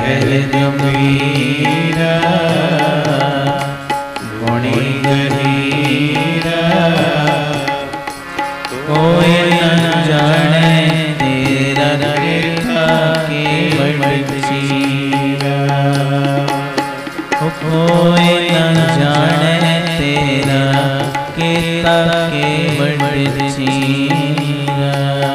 गहर गंभीरा गुणी गहीरा कोई न जाने तेरा किरता केवल चीरा कोई न जाने तेरा किरता केवल चीरा।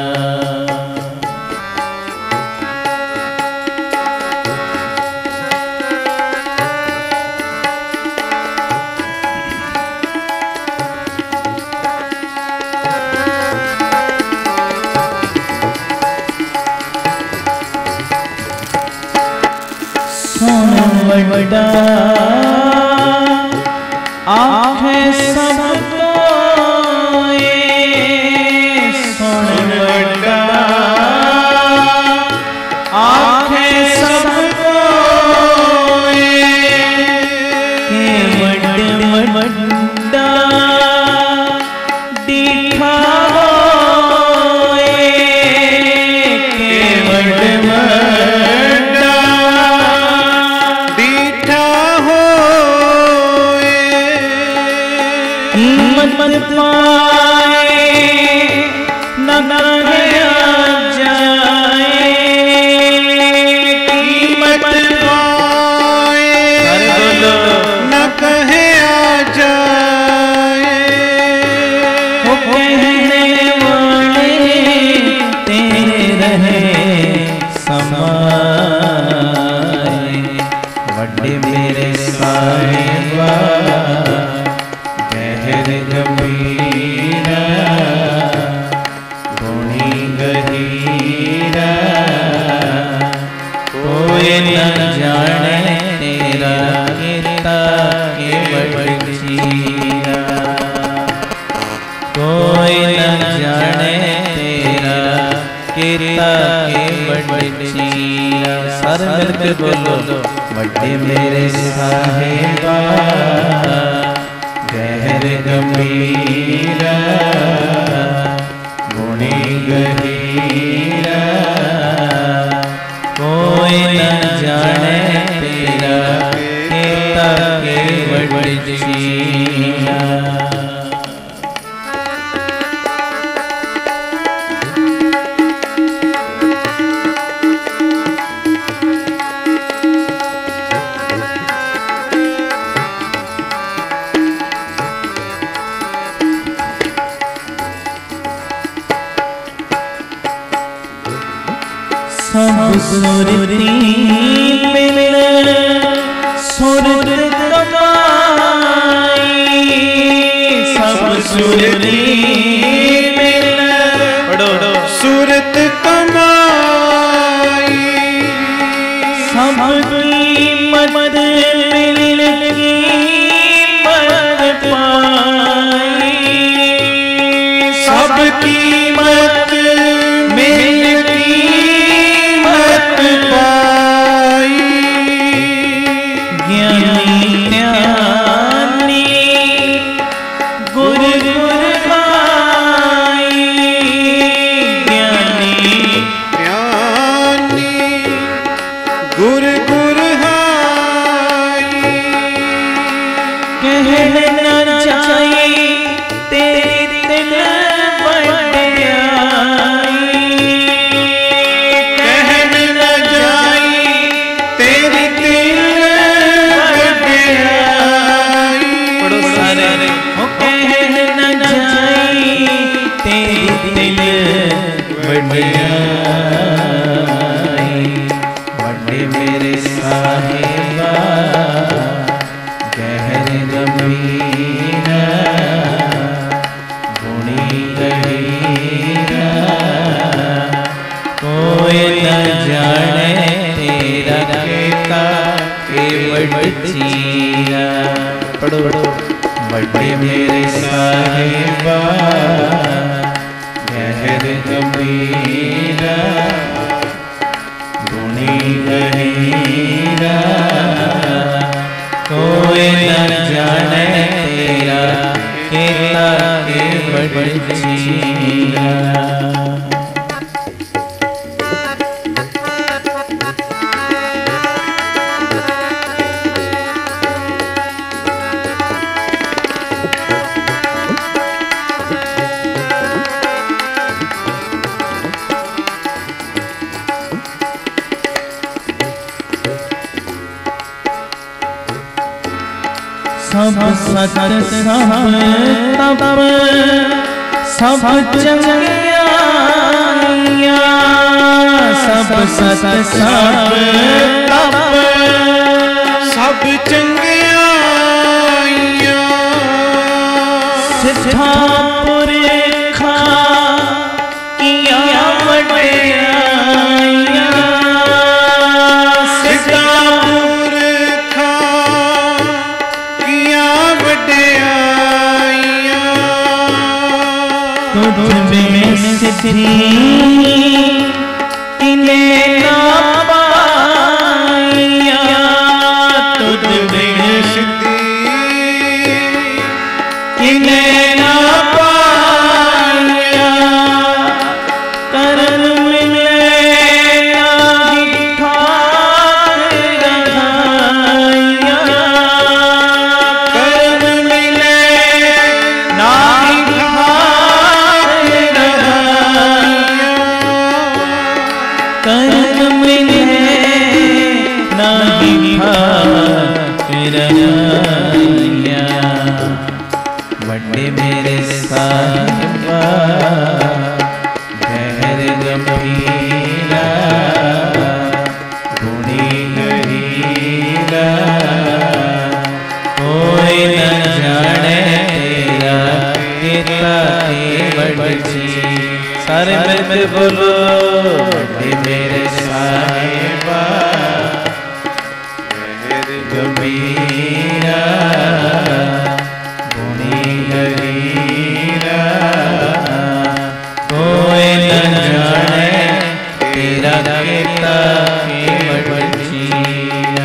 बड़ा आँखें सबको सुन बड़ा आँखें सबको बड़ा दिखा मत पाए न जाए कीमत पाए न कहे आ जाए वो कहने वाले तेरे रहे समाए वड्डे मेरे साहिबा गंभीरा गुणी गहीरा कोई न जाने तेरा किरता केवल चीरा कोई न जाने तेरा किरता केवल चीरा। सर मिलकर बोलो वड्डे मेरे साहिबा गहर गंभीरा गुणी गहीरा कोई न जाने तेरा किरता केवल चीरा। सब सुरती मिल सुरत कमाई सब सुरती मिल सुरत कमाई सब कीमत मिल कीमत पाई सब कीमत मिल वड्डे मेरे साहिबा गहर गंभीरा गुणी गहीरा कोई न जाने तेरा किरता केवल चीरा। पढ़ो वड्डे मेरे साहिबा गहर गंभीरा गुणी गहीरा कोई न जाने तेरा किरता केवल चीरा। सब सत सब तप सब चंगिया सब सत सब तप सब चंगिया सिद्धा पुरखा किया वड्याइया सिद्धा पुरखा किया वड्याइया तुझ में सिद्धि इन्हें ना पाइया तुझ में सिद्धि इन्हें ना पाइया करन मिले नाही ठाक रहाइया करन मिले नाही ठाक रहाइया करन मिले नाही ठाक रहाइया बड़े मेरे साहिबा गहर गंभीरा गुणी गहीरा कोई न जाने तेरा कितना बड़ी सारे मिलकर बोलो बड़े मेरे साहिबा गहर गंभीरा कोई न जाने तेरा कितना बड़ीरा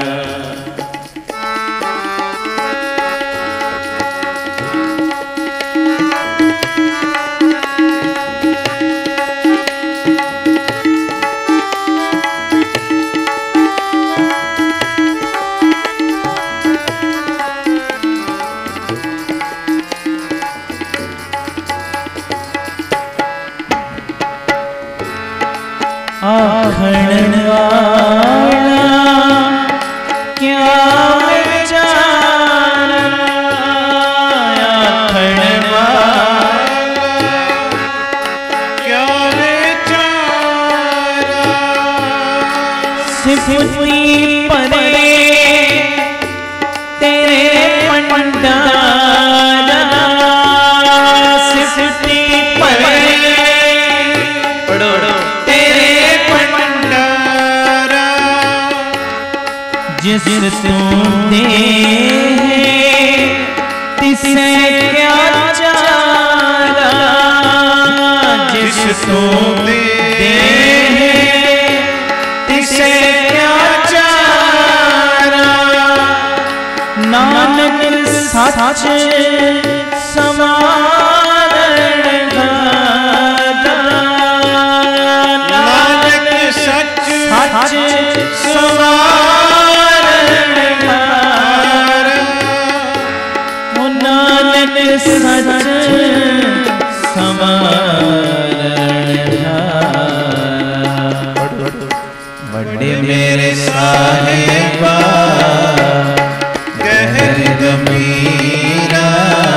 आखण वाला क्या विचारा आखण वाला क्या विचारा सिफती परे तेरे पंडारा सिफती परे पढ़ो जिस तू दे तिसे क्या चारा जिस तू दे तिसे क्या चारा नानक सच समारण घाटा नानक सच नानक सच बड़े मेरे साहिबा गहर गंभीरा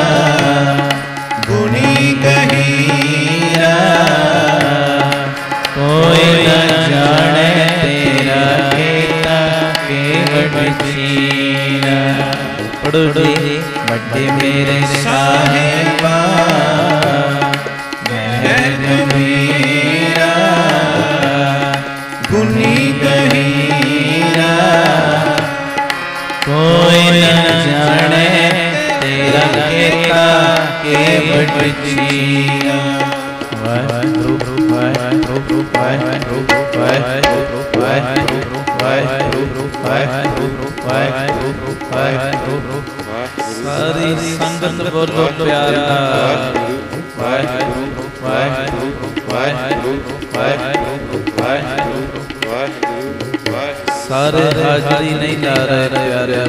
गुणी गहीरा कोई न जाने तेरा केता के बड़ीरा पढ़ो बड़े मेरे साहिबा गहर गंभीरा गुणी गहीरा कोई न जाने तेरा केता के बड़ीरा सारी संगत बोलो प्यार सारे हाजरी नहीं ला रहे प्यारे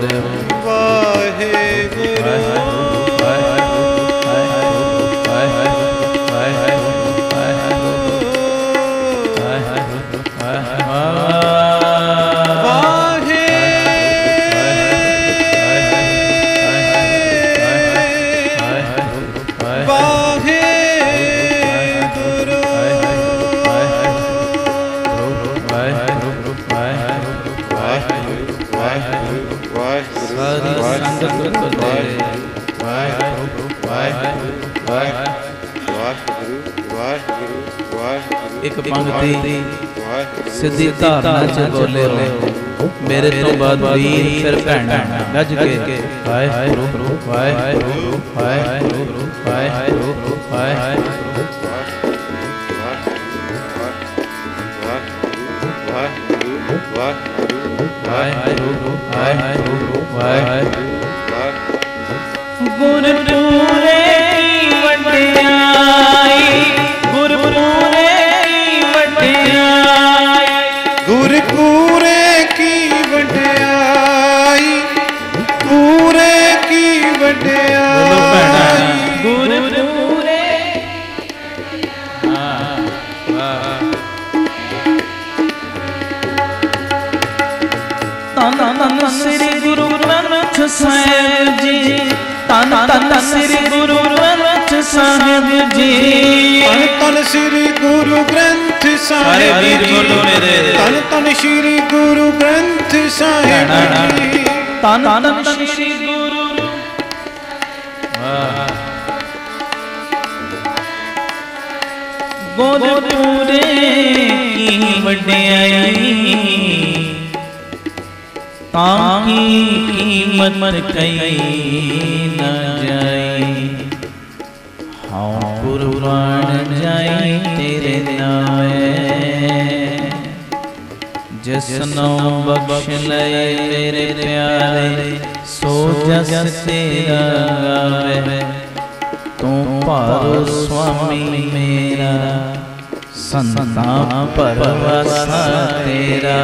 एक पंक्ति सिद्धि धारना च बोले हो मेरे तो बाद वीर फिर भैणा गज के वाहिगुरु वाहिगुरु वाहिगुरु वाहिगुरु वाहिगुरु गुरपुरे वड्डियाई गुरपुरे वड्डियाई गुरपुरे की वड्डियाई पूरे की वड्डियाई गुरपुरे तन श्री गुरु ग्रंथ साहिब जी तन श्री गुरु ग्रंथ साहिब जी तन श्री गुरु ग्रंथ साहिब जी तन श्री गुरु ग्रंथ साहिब जी तन श्री गुरु गुरपुरे की वड्डियाई ताकि कीमत कई न जाए हाँ कुर्बान जाए तेरे नामे जिसनो बख्श ले मेरे प्यारे सो जस तेरा गावे तू पारो स्वामी मेरा संता परवासा तेरा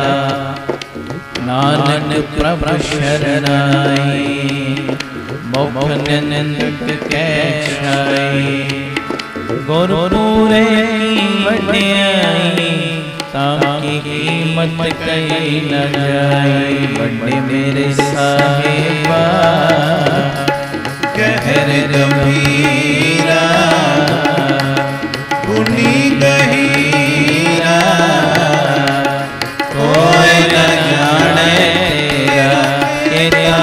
नानक प्रभु शरणाई मुख निंदक कै छाई गुरपुरे की वड्डियाई ताकि कीमत कहीं न जाए बड़े मेरे साहिबा गहर गंभीरा पुनी गहीरा कोई न जाने तेरा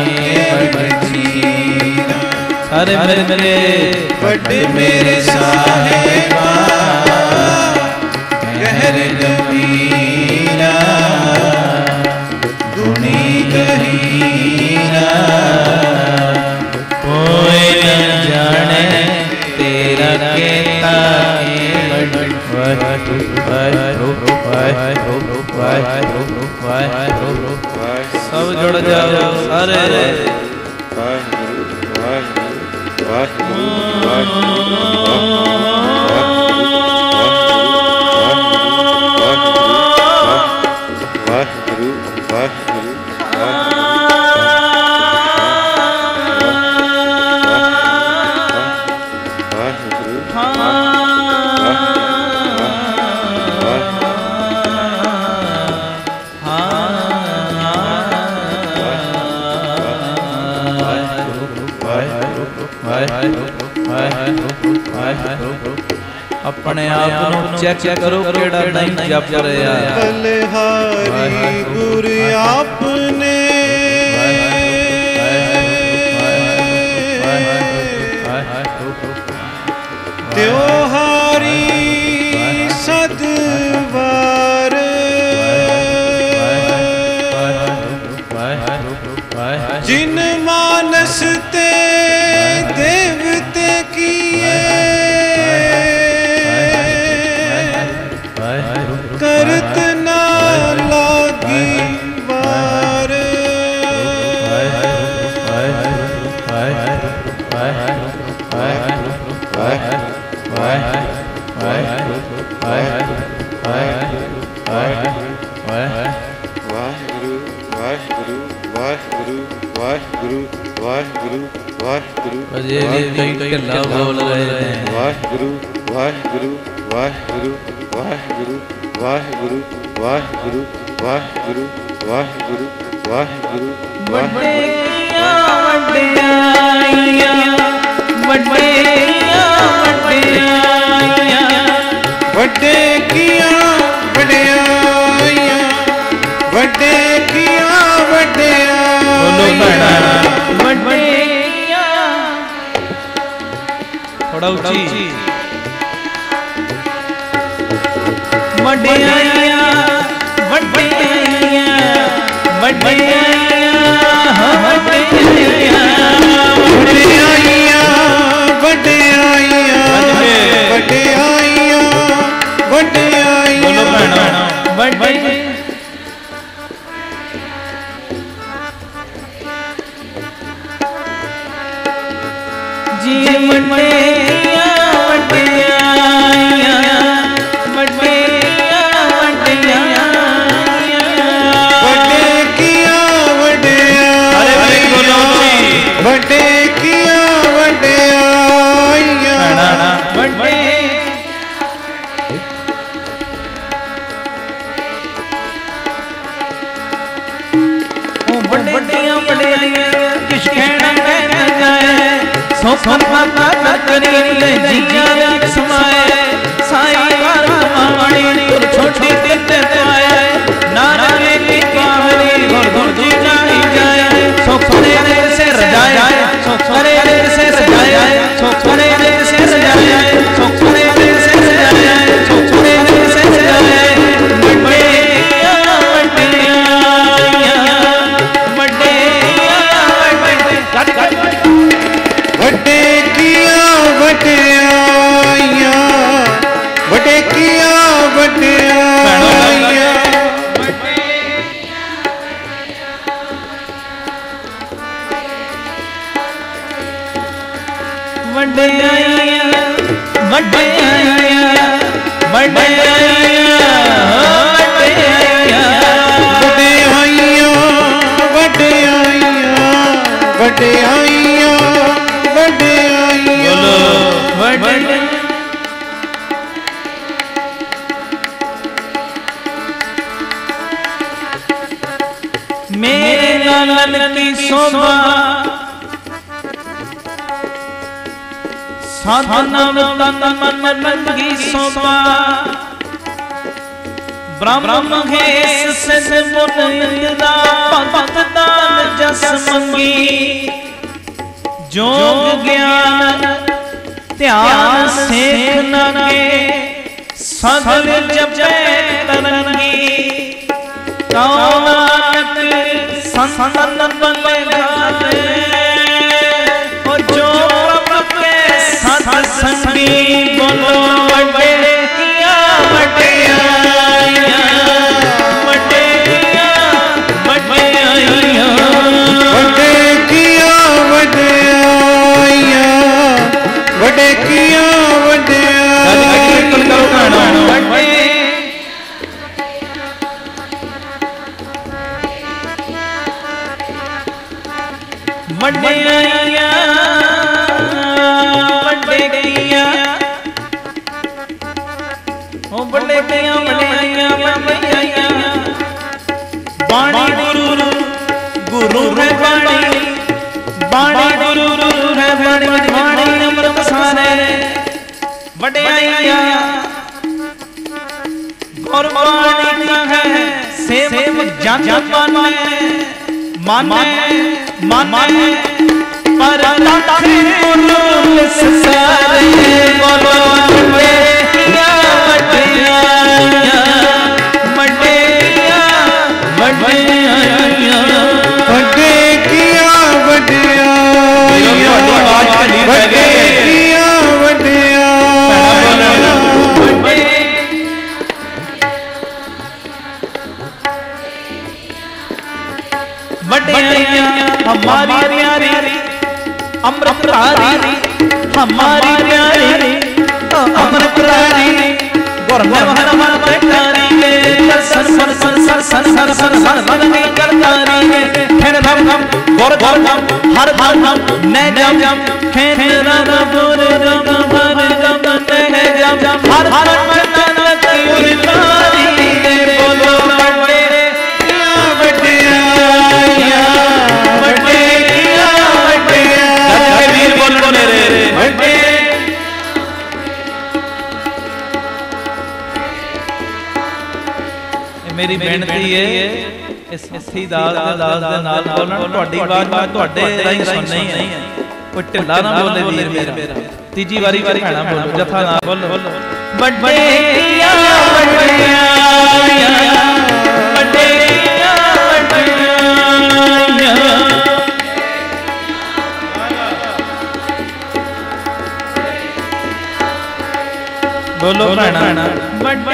सारे मेरे बड़े मेरे साहिबा गहर गंभीरा गुणी गहीरा कोई न जाने तेरा केता सब जुड़ जाओ सारे अपने आप को चेक करो केड़ा नहीं जप रहा बलिहारी गुरु आपने त्योहारी सदवार जिन मानस ते देवते किए करत ना लागी वार अजय कई ढिल्ला बोल रहे हैं वाहिगुरु वाहिगुरु वाहिगुरु वाहिगुरु वाहिगुरु वाहिगुरु वाहिगुरु वाहिगुरु वाहिगुरु वड्डिया वड्डियाइया वड्डिया वड्डियाइया वड्डे किया वड्डियाइया वड्डिया थोड़ा ऊंची वड्डिया वड्डिया वड्डिया मेरे लालन की शोभा साधना तन मन की शोभा ब्रह्म महेश से मुनिंदा भक्त दान जस मंगी जोग ज्ञान ध्यान सेख नागे सगल जपे तरंगी नानक संतन बले गाते और जो प्रभु के सत्संगी बोलो वड्डिया वड्डिया वड्डिया वड्डिया वड्डिया वड्डिया वड्डिया वड्डिया ओ वड्डिया वड्डिया वड्डिया बाणी गुरु गुरु है बाणी बाणी गुरु है बाणी बाणी अमृत सारे वड्डिया गुरबाणी का है सेवक जन माने माने पर गुरु सारे बोलो वड्डिया वड्डिया वड्डिया वड्डिया वड्डिया वड्डिया वड्डिया वड्डिया हमारी प्यारी अमृत प्यारी हमारी प्यारी अमृत प्यारी गुरमन हनुमान प्यारी सर सर सर सर सर सर सर सर बदनी करतारी फिर धम धम गुर गुर धम हर धम ने जम जम फिर रब गुर रब भर रब ने जम हर हर मन की उतारी बोलो मेरी बेनती है इस हथी दास दे नाल बोलण तुहाडी आवाज मैं तुहाडे राहीं सुननी है कोई ढिला ना बोले वीर मेरा तीजी वारी भैणा बोलो जथा ना बोलो वड्डेया वड्डेया वड्डेया वड्डेया बोलो भैणा वड्डे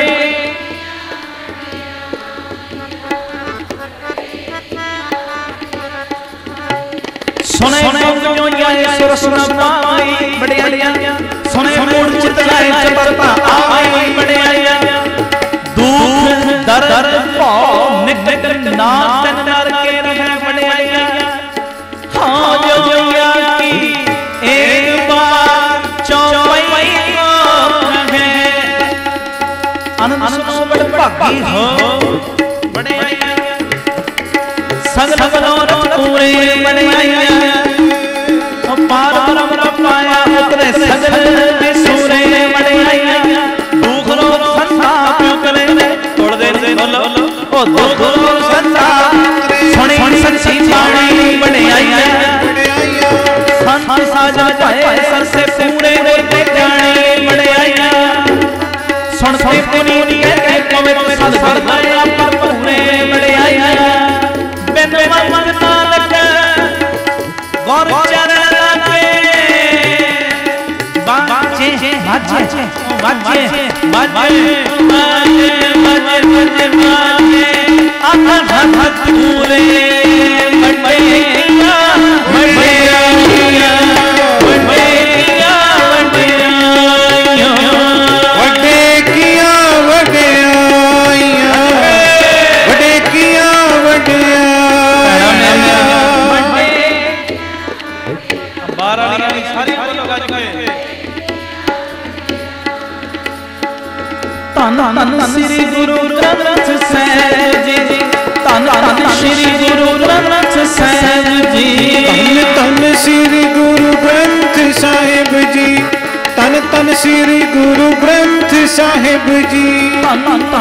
सुने जो ये सुरसुना पाई बड़िया सुने मूड चितलाए चपरता आई बड़िया दुख दर्द भाव निकट ना तन नर के रहे बड़िया हाँ जो या की एक बार चौपाई को रहे आनंद सुनो बड़ भागी हो बड़िया संग मनोरथ पूरे बड़िया पार परम पाया उतरे सगल में सूरे बड़िया दुख रो संताप करे तोड़ दे बोलो ओ दुख रो संताप सुनी सच्ची बाणी बड़िया संत साजन पाए सर से पूरे होते जाने बड़िया सुन सुन पुनी के पवित्र सद भरदाया पर पूरे बड़िया बिन मन नानक गौर चरण बाजे बाजे बाजे बाजे पूरे बड़ैया बड़ैया बड़ैया धन श्री गुरु ग्रंथ साहिब जी धन श्री गुरु ग्रंथ साहिब जी धन श्री गुरु ग्रंथ साहिब जी धन श्री गुरु ग्रंथ साहिब जी धन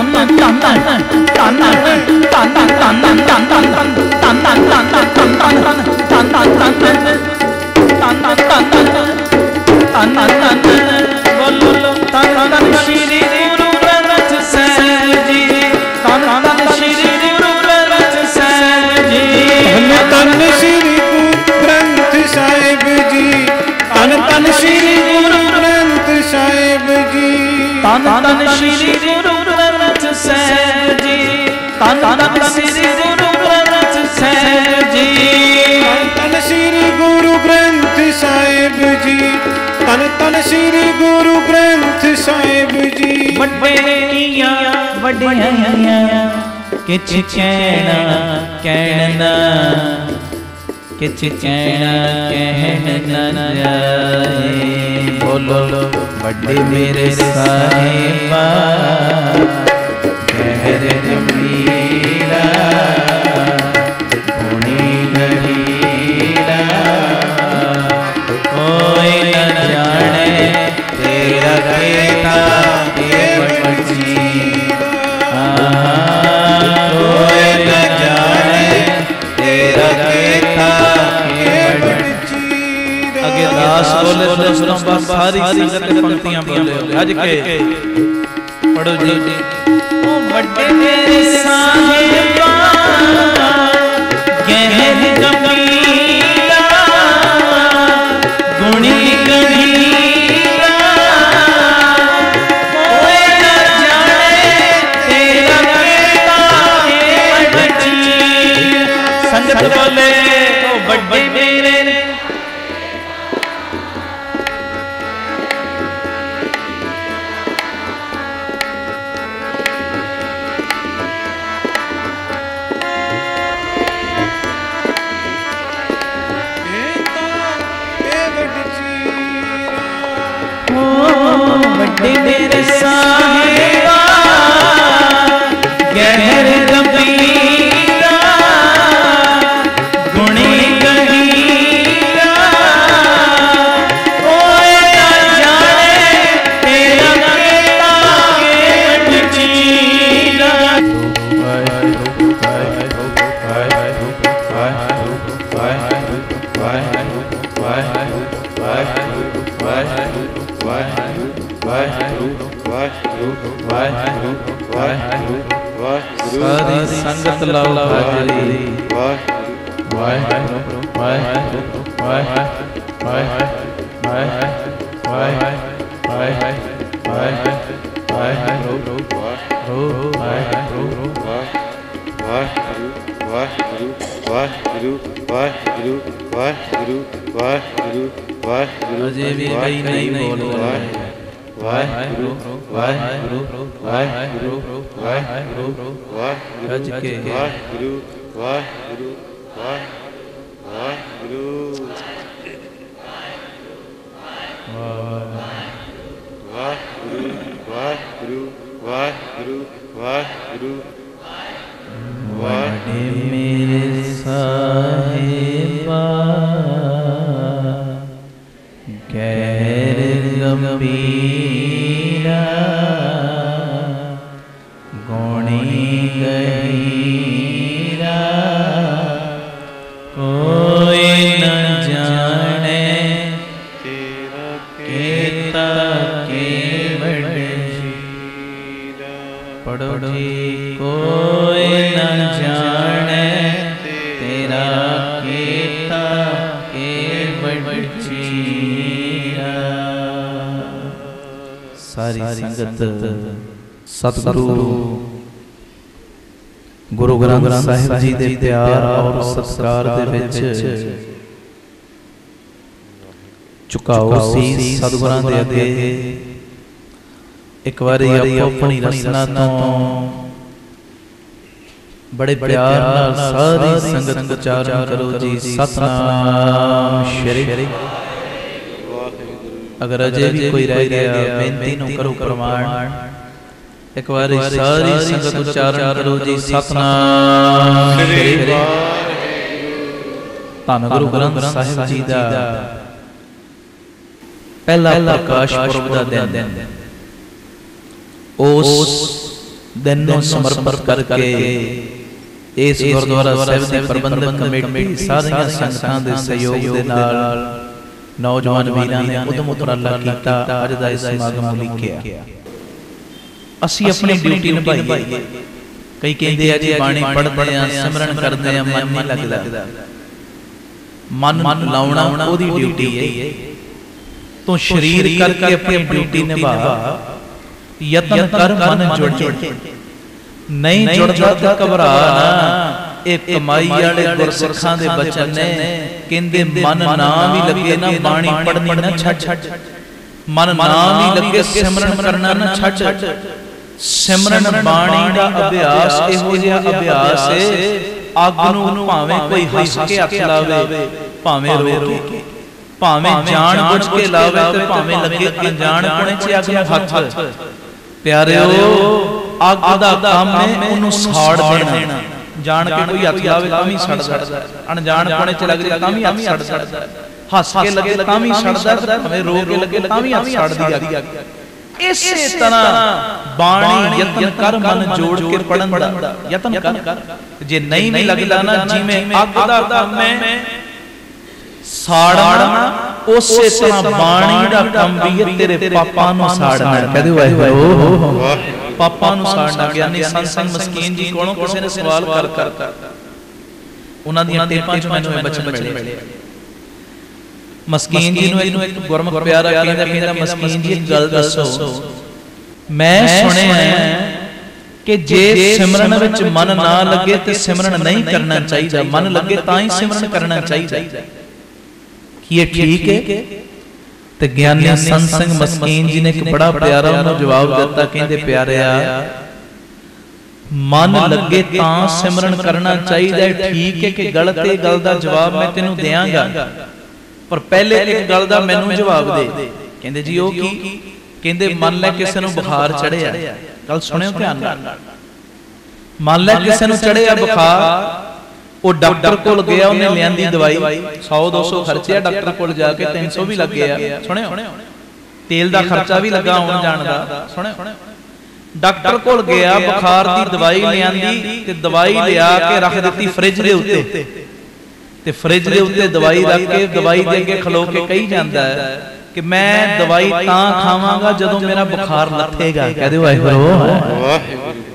बोलो धन श्री गुरु ग्रंथ साहिब जी धन श्री गुरु ग्रंथ साहिब जी धन श्री गुरु ग्रंथ साहिब जी धन श्री गुरु ग्रंथ साहिब जी धन श्री गुरु ग्रंथ साहिब जी धन श्री गुरु ग्रंथ साहिब जी धन श्री गुरु ग्रंथ साहिब जी धन श्री गुरु ग्रंथ साहिब जी वड्डिया वड्डिया किछ कहना कहना किछ कहना कहना जाए बोलो वड्डे मेरे साहिबा कहर गंभीरा गुणी गरीरा कोई न जाने तेरा कहता के बच्ची कोई न जाने तेरा कहता के बच्ची अगे दास बोले दोस्तों बस सारी संगत पंक्तियां बोले आज के पढ़ो जी ओ वड्डे मेरे साहिबा गहर गंभीरा गुणी गरीरा कोई न जाने तेरा कहता के बच्ची संगत बोले ओ वड्डे मेरे वड्डे मेरे साहिबा गहर गंभीरा ਲਾਓ ਹਾਜ਼ਰੀ। ਵਾਹਿਗੁਰੂ ਵਾਹਿਗੁਰੂ ਵਾਹਿਗੁਰੂ ਵਾਹਿਗੁਰੂ ਅਜੇ ਵੀ ਕਈ ਨਹੀਂ ਬੋਲਦੇ। ਵਾਹਿਗੁਰੂ ਵਾਹਿਗੁਰੂ ਵਾਹਿਗੁਰੂ ਵਾਹਿਗੁਰੂ ਗੱਜ ਕੇ ਵਾਹਿਗੁਰੂ ਵਾਹਿਗੁਰੂ ਵਾਹਿਗੁਰੂ ਵਾਹਿਗੁਰੂ ਵਾਹਿਗੁਰੂ ਵਾਹਿਗੁਰੂ ਵਾਹਿ ਮੇਰੇ ਸਾਹਿਬਾ ਗੈਰ ਗੰਭੀਰਾ ਗੁਣੀ ਗਹੀਰਾ ਕੋਈ ਨ ਜਾਣੇ ਤੇਰਾ ਕੀਤਾ ਕੇਵੜ ਪੜੋ ਜੀ ਕੋਈ ਨ ਜਾਣੇ ਤੇਰਾ ਕੀਤਾ ਕੇਵੜ ਚੀਰਾ। ਸਾਰੀ ਸੰਗਤ ਸਤਿਗੁਰੂ ਗੁਰੂ ਗ੍ਰੰਥ ਸਾਹਿਬ ਜੀ ਦੇ ਪਿਆਰ ਔਰ ਸਤਿਕਾਰ ਦੇ ਵਿੱਚ ਝੁਕਾਓ ਸੀਸ ਸਤਿਗੁਰਾਂ ਦੇ ਅੱਗੇ। ਇੱਕ ਵਾਰੀ ਆਪੋ ਆਪਣੀ ਰਸਨਾ ਤੋਂ ਬੜੇ ਪਿਆਰ ਨਾਲ ਸਾਰੀ ਸੰਗਤ ਉਚਾਰਨ ਕਰੋ ਜੀ ਸਤਨਾਮ ਸ਼੍ਰੀ। ਅਗਰ ਅਜੇ ਵੀ ਕੋਈ ਰਹਿ ਗਿਆ ਬੇਨਤੀ ਨੂੰ ਕਰੋ ਪ੍ਰਮਾਣ। ਇੱਕ ਵਾਰੀ ਸਾਰੀ ਸੰਗਤ ਉਚਾਰਨ ਕਰੋ ਜੀ ਸਤਨਾਮ ਸ਼੍ਰੀ। ਧੰਨ ਗੁਰੂ ਗ੍ਰੰਥ ਸਾਹਿਬ ਜੀ ਦਾ ਪਹਿਲਾ ਪ੍ਰਕਾਸ਼ ਪੁਰਬ ਦਾ ਦਿਨ। ਉਸ ਦਿਨ ਨੂੰ ਸਮਰਪਿਤ ਕਰਕੇ ਇਸ ਗੁਰਦੁਆਰਾ ਸਾਹਿਬ ਦੀ ਪ੍ਰਬੰਧਕ ਕਮੇਟੀ ਸਾਰੀਆਂ ਸੰਗਤਾਂ ਦੇ ਸਹਿਯੋਗ ਦੇ ਨਾਲ ਨੌਜਵਾਨ ਵੀਰਾਂ ਨੇ ਉਦਮ ਉਪਰਾਲਾ ਕੀਤਾ। ਅੱਜ ਦਾ ਇਸ ਸਮਾਗਮ ਲਿਖਿਆ ਅਸੀਂ ਆਪਣੀ ਡਿਊਟੀ ਨਿਭਾਈਏ। ਕਈ ਕਹਿੰਦੇ ਆ ਜੀ ਬਾਣੀ ਪੜ੍ਹਦੇ ਆ ਸਿਮਰਨ ਕਰਦੇ ਆ ਮਨ ਨਹੀਂ ਲੱਗਦਾ। ਮਨ ਲਾਉਣਾ ਉਹਦੀ ਡਿਊਟੀ ਹੈ। ਤੂੰ ਸਰੀਰ ਕਰਕੇ ਆਪਣੀ ਡਿਊਟੀ ਨਿਭਾ। ਯਤਨ ਕਰ ਮਨ ਜੁੜ ਨਹੀਂ ਜੁੜਦਾ ਤਾਂ ਘਬਰਾ ਨਾ। ਇਹ ਕਮਾਈ ਵਾਲੇ ਗੁਰਸਿੱਖਾਂ ਦੇ ਬਚਨ ਨੇ। ਕਹਿੰਦੇ ਮਨ ਨਾ ਵੀ ਲੱਗੇ ਨਾ ਬਾਣੀ ਪੜ੍ਹਨੀ ਨਾ ਛੱਡ। ਮਨ ਨਾ ਵੀ ਲੱਗੇ ਸਿਮਰਨ ਕਰਨਾ ਨਾ ਛੱਡ। ਸਿਮਰਨ ਬਾਣੀ ਦਾ ਅਭਿਆਸ ਇਹੋ ਜਿਹਾ ਅਭਿਆਸ ਹੈ ਅੱਗ ਨੂੰ ਭਾਵੇਂ ਕੋਈ ਹੱਸ ਕੇ ਹੱਥ ਲਾਵੇ ਭਾਵੇਂ ਰੋ ਕੇ ਭਾਵੇਂ ਜਾਣ ਬੁੱਝ ਕੇ ਲਾਵੇ ਤੇ ਭਾਵੇਂ ਲੱਗੇ ਅਣਜਾਣ ਪੁਣੇ ਚ ਅੱਗ ਨੂੰ ਹੱਥ। ਪਿਆਰਿਓ ਅੱਗ ਦਾ ਕੰਮ ਹੈ ਉਹਨੂੰ ਸਾੜ ਦੇਣਾ। ਜਾਣ ਕੇ ਕੋਈ ਹੱਥ ਲਾਵੇ ਤਾਂ ਵੀ ਸੜਦਾ। ਅਣਜਾਣ ਪੁਣੇ ਚ ਲੱਗ ਜੇ ਤਾਂ ਵੀ ਹੱਥ ਸੜਦਾ। ਹੱਸ ਕੇ ਲੱਗੇ ਤਾਂ ਵੀ ਸੜਦਾ। ਭਾਵੇਂ ਰੋ ਕੇ ਲੱਗੇ ਤਾਂ ਵੀ ਹੱਥ ਸੜਦੀ ਅੱਗ। ਇਸੇ ਤਰ੍ਹਾਂ ਬਾਣੀ ਯਤਨ ਕਰ ਮਨ ਜੋੜ ਕੇ ਪੜਨ ਦਾ ਯਤਨ ਕਰ। ਜੇ ਨਹੀਂ ਵੀ ਲੱਗਦਾ ਨਾ ਜਿਵੇਂ ਅੱਗ ਦਾ ਕੰਮ ਹੈ ਸਾੜਨਾ ਉਸੇ ਤਰ੍ਹਾਂ ਬਾਣੀ ਦਾ ਕੰਮ ਵੀ ਹੈ ਤੇਰੇ ਪਾਪਾਂ ਨੂੰ ਸਾੜਨਾ। ਕਹਦੇ ਵਾਹਿਗੁਰੂ ਪਾਪਾਂ ਨੂੰ ਸਾੜਨਾ। ਗਿਆਨੀ ਸੰਤ ਸਿੰਘ ਮਸਕੀਨ ਜੀ ਕੋਲੋਂ ਕਿਸੇ ਨੇ ਸਵਾਲ ਕਰ ਉਹਨਾਂ ਦੀਆਂ ਟੇਪਾਂ ਚ ਮੈਨੂੰ ਇਹ ਬਚਨ ਮਿਲੇ। ਮਸਕੀਨ ਜੀ ਨੂੰ ਇੱਕ ਗੁਰਮੁਖ ਪਿਆਰਾ ਕਹਿੰਦਾ ਮਸਕੀਨ ਜੀ ਇੱਕ ਗੱਲ ਦੱਸੋ। ਮੈਂ ਸੁਣਿਆ ਕਿ ਜੇ ਸਿਮਰਨ ਵਿੱਚ ਮਨ ਨਾ ਲੱਗੇ ਤੇ ਸਿਮਰਨ ਨਹੀਂ ਕਰਨਾ ਚਾਹੀਦਾ। ਮਨ ਲੱਗੇ ਤਾਂ ਹੀ ਸਿਮਰਨ ਕਰਨਾ ਚਾਹੀਦਾ। ਕੀ ਇਹ ਠੀਕ ਹੈ? ਤੇ ਗਿਆਨੀ ਸੰਤ ਸਿੰਘ ਮਸਕੀਨ ਜੀ ਨੇ ਇੱਕ ਬੜਾ ਪਿਆਰਾ ਉਹਨੂੰ ਜਵਾਬ ਦਿੱਤਾ। ਕਹਿੰਦੇ ਪਿਆਰਿਆ ਮਨ ਲੱਗੇ ਤਾਂ ਸਿਮਰਨ ਕਰਨਾ ਚਾਹੀਦਾ। ਠੀਕ ਹੈ ਕਿ ਗਲਤ ਹੈ ਗੱਲ ਦਾ ਜਵਾਬ ਮੈਂ ਤੈਨੂੰ ਦਿਆਂਗਾ ਪਰ ਪਹਿਲੇ ਇੱਕ ਗੱਲ ਦਾ ਮੈਨੂੰ ਜਵਾਬ ਦੇ। ਕਹਿੰਦੇ ਜੀ ਉਹ ਕੀ? ਕਹਿੰਦੇ ਮੰਨ ਲੈ ਕਿਸੇ ਨੂੰ ਬੁਖਾਰ ਚੜਿਆ। ਗੱਲ ਸੁਣਿਓ ਧਿਆਨ ਨਾਲ। ਮੰਨ ਲੈ ਕਿਸੇ ਨੂੰ ਚੜਿਆ ਬੁਖਾਰ। ਉਹ ਡਾਕਟਰ ਕੋਲ ਗਿਆ ਉਹਨੇ ਲਿਆਂਦੀ ਦਵਾਈ 100-200 ਖਰਚਿਆ ਡਾਕਟਰ ਕੋਲ ਜਾ ਕੇ 300 ਵੀ ਲੱਗੇ ਆ। ਸੁਣਿਓ ਤੇਲ ਦਾ ਖਰਚਾ ਵੀ ਲੱਗਾ ਆਉਣ ਜਾਣ ਦਾ। ਸੁਣਿਓ ਡਾਕਟਰ ਕੋਲ ਗਿਆ ਬੁਖਾਰ ਦੀ ਦਵਾਈ ਲਿਆਂਦੀ ਤੇ ਦਵਾਈ ਲਿਆ ਕੇ ਰੱਖ ਦਿੱਤੀ ਫ੍ਰਿਜ ਦੇ ਉੱਤੇ ਤੇ ਫ੍ਰਿਜ ਦੇ ਉੱਤੇ ਦਵਾਈ ਰੱਖ ਕੇ ਦਵਾਈ ਦੇ ਅੱਗੇ ਖਲੋ ਕੇ ਕਹੀ ਜਾਂਦਾ ਹੈ ਕਿ ਮੈਂ ਦਵਾਈ ਤਾਂ ਖਾਵਾਂਗਾ ਜਦੋਂ ਮੇਰਾ ਬੁਖਾਰ ਲੱਥੇਗਾ। ਕਹਦੇ ਵਾਹਿਗੁਰੂ।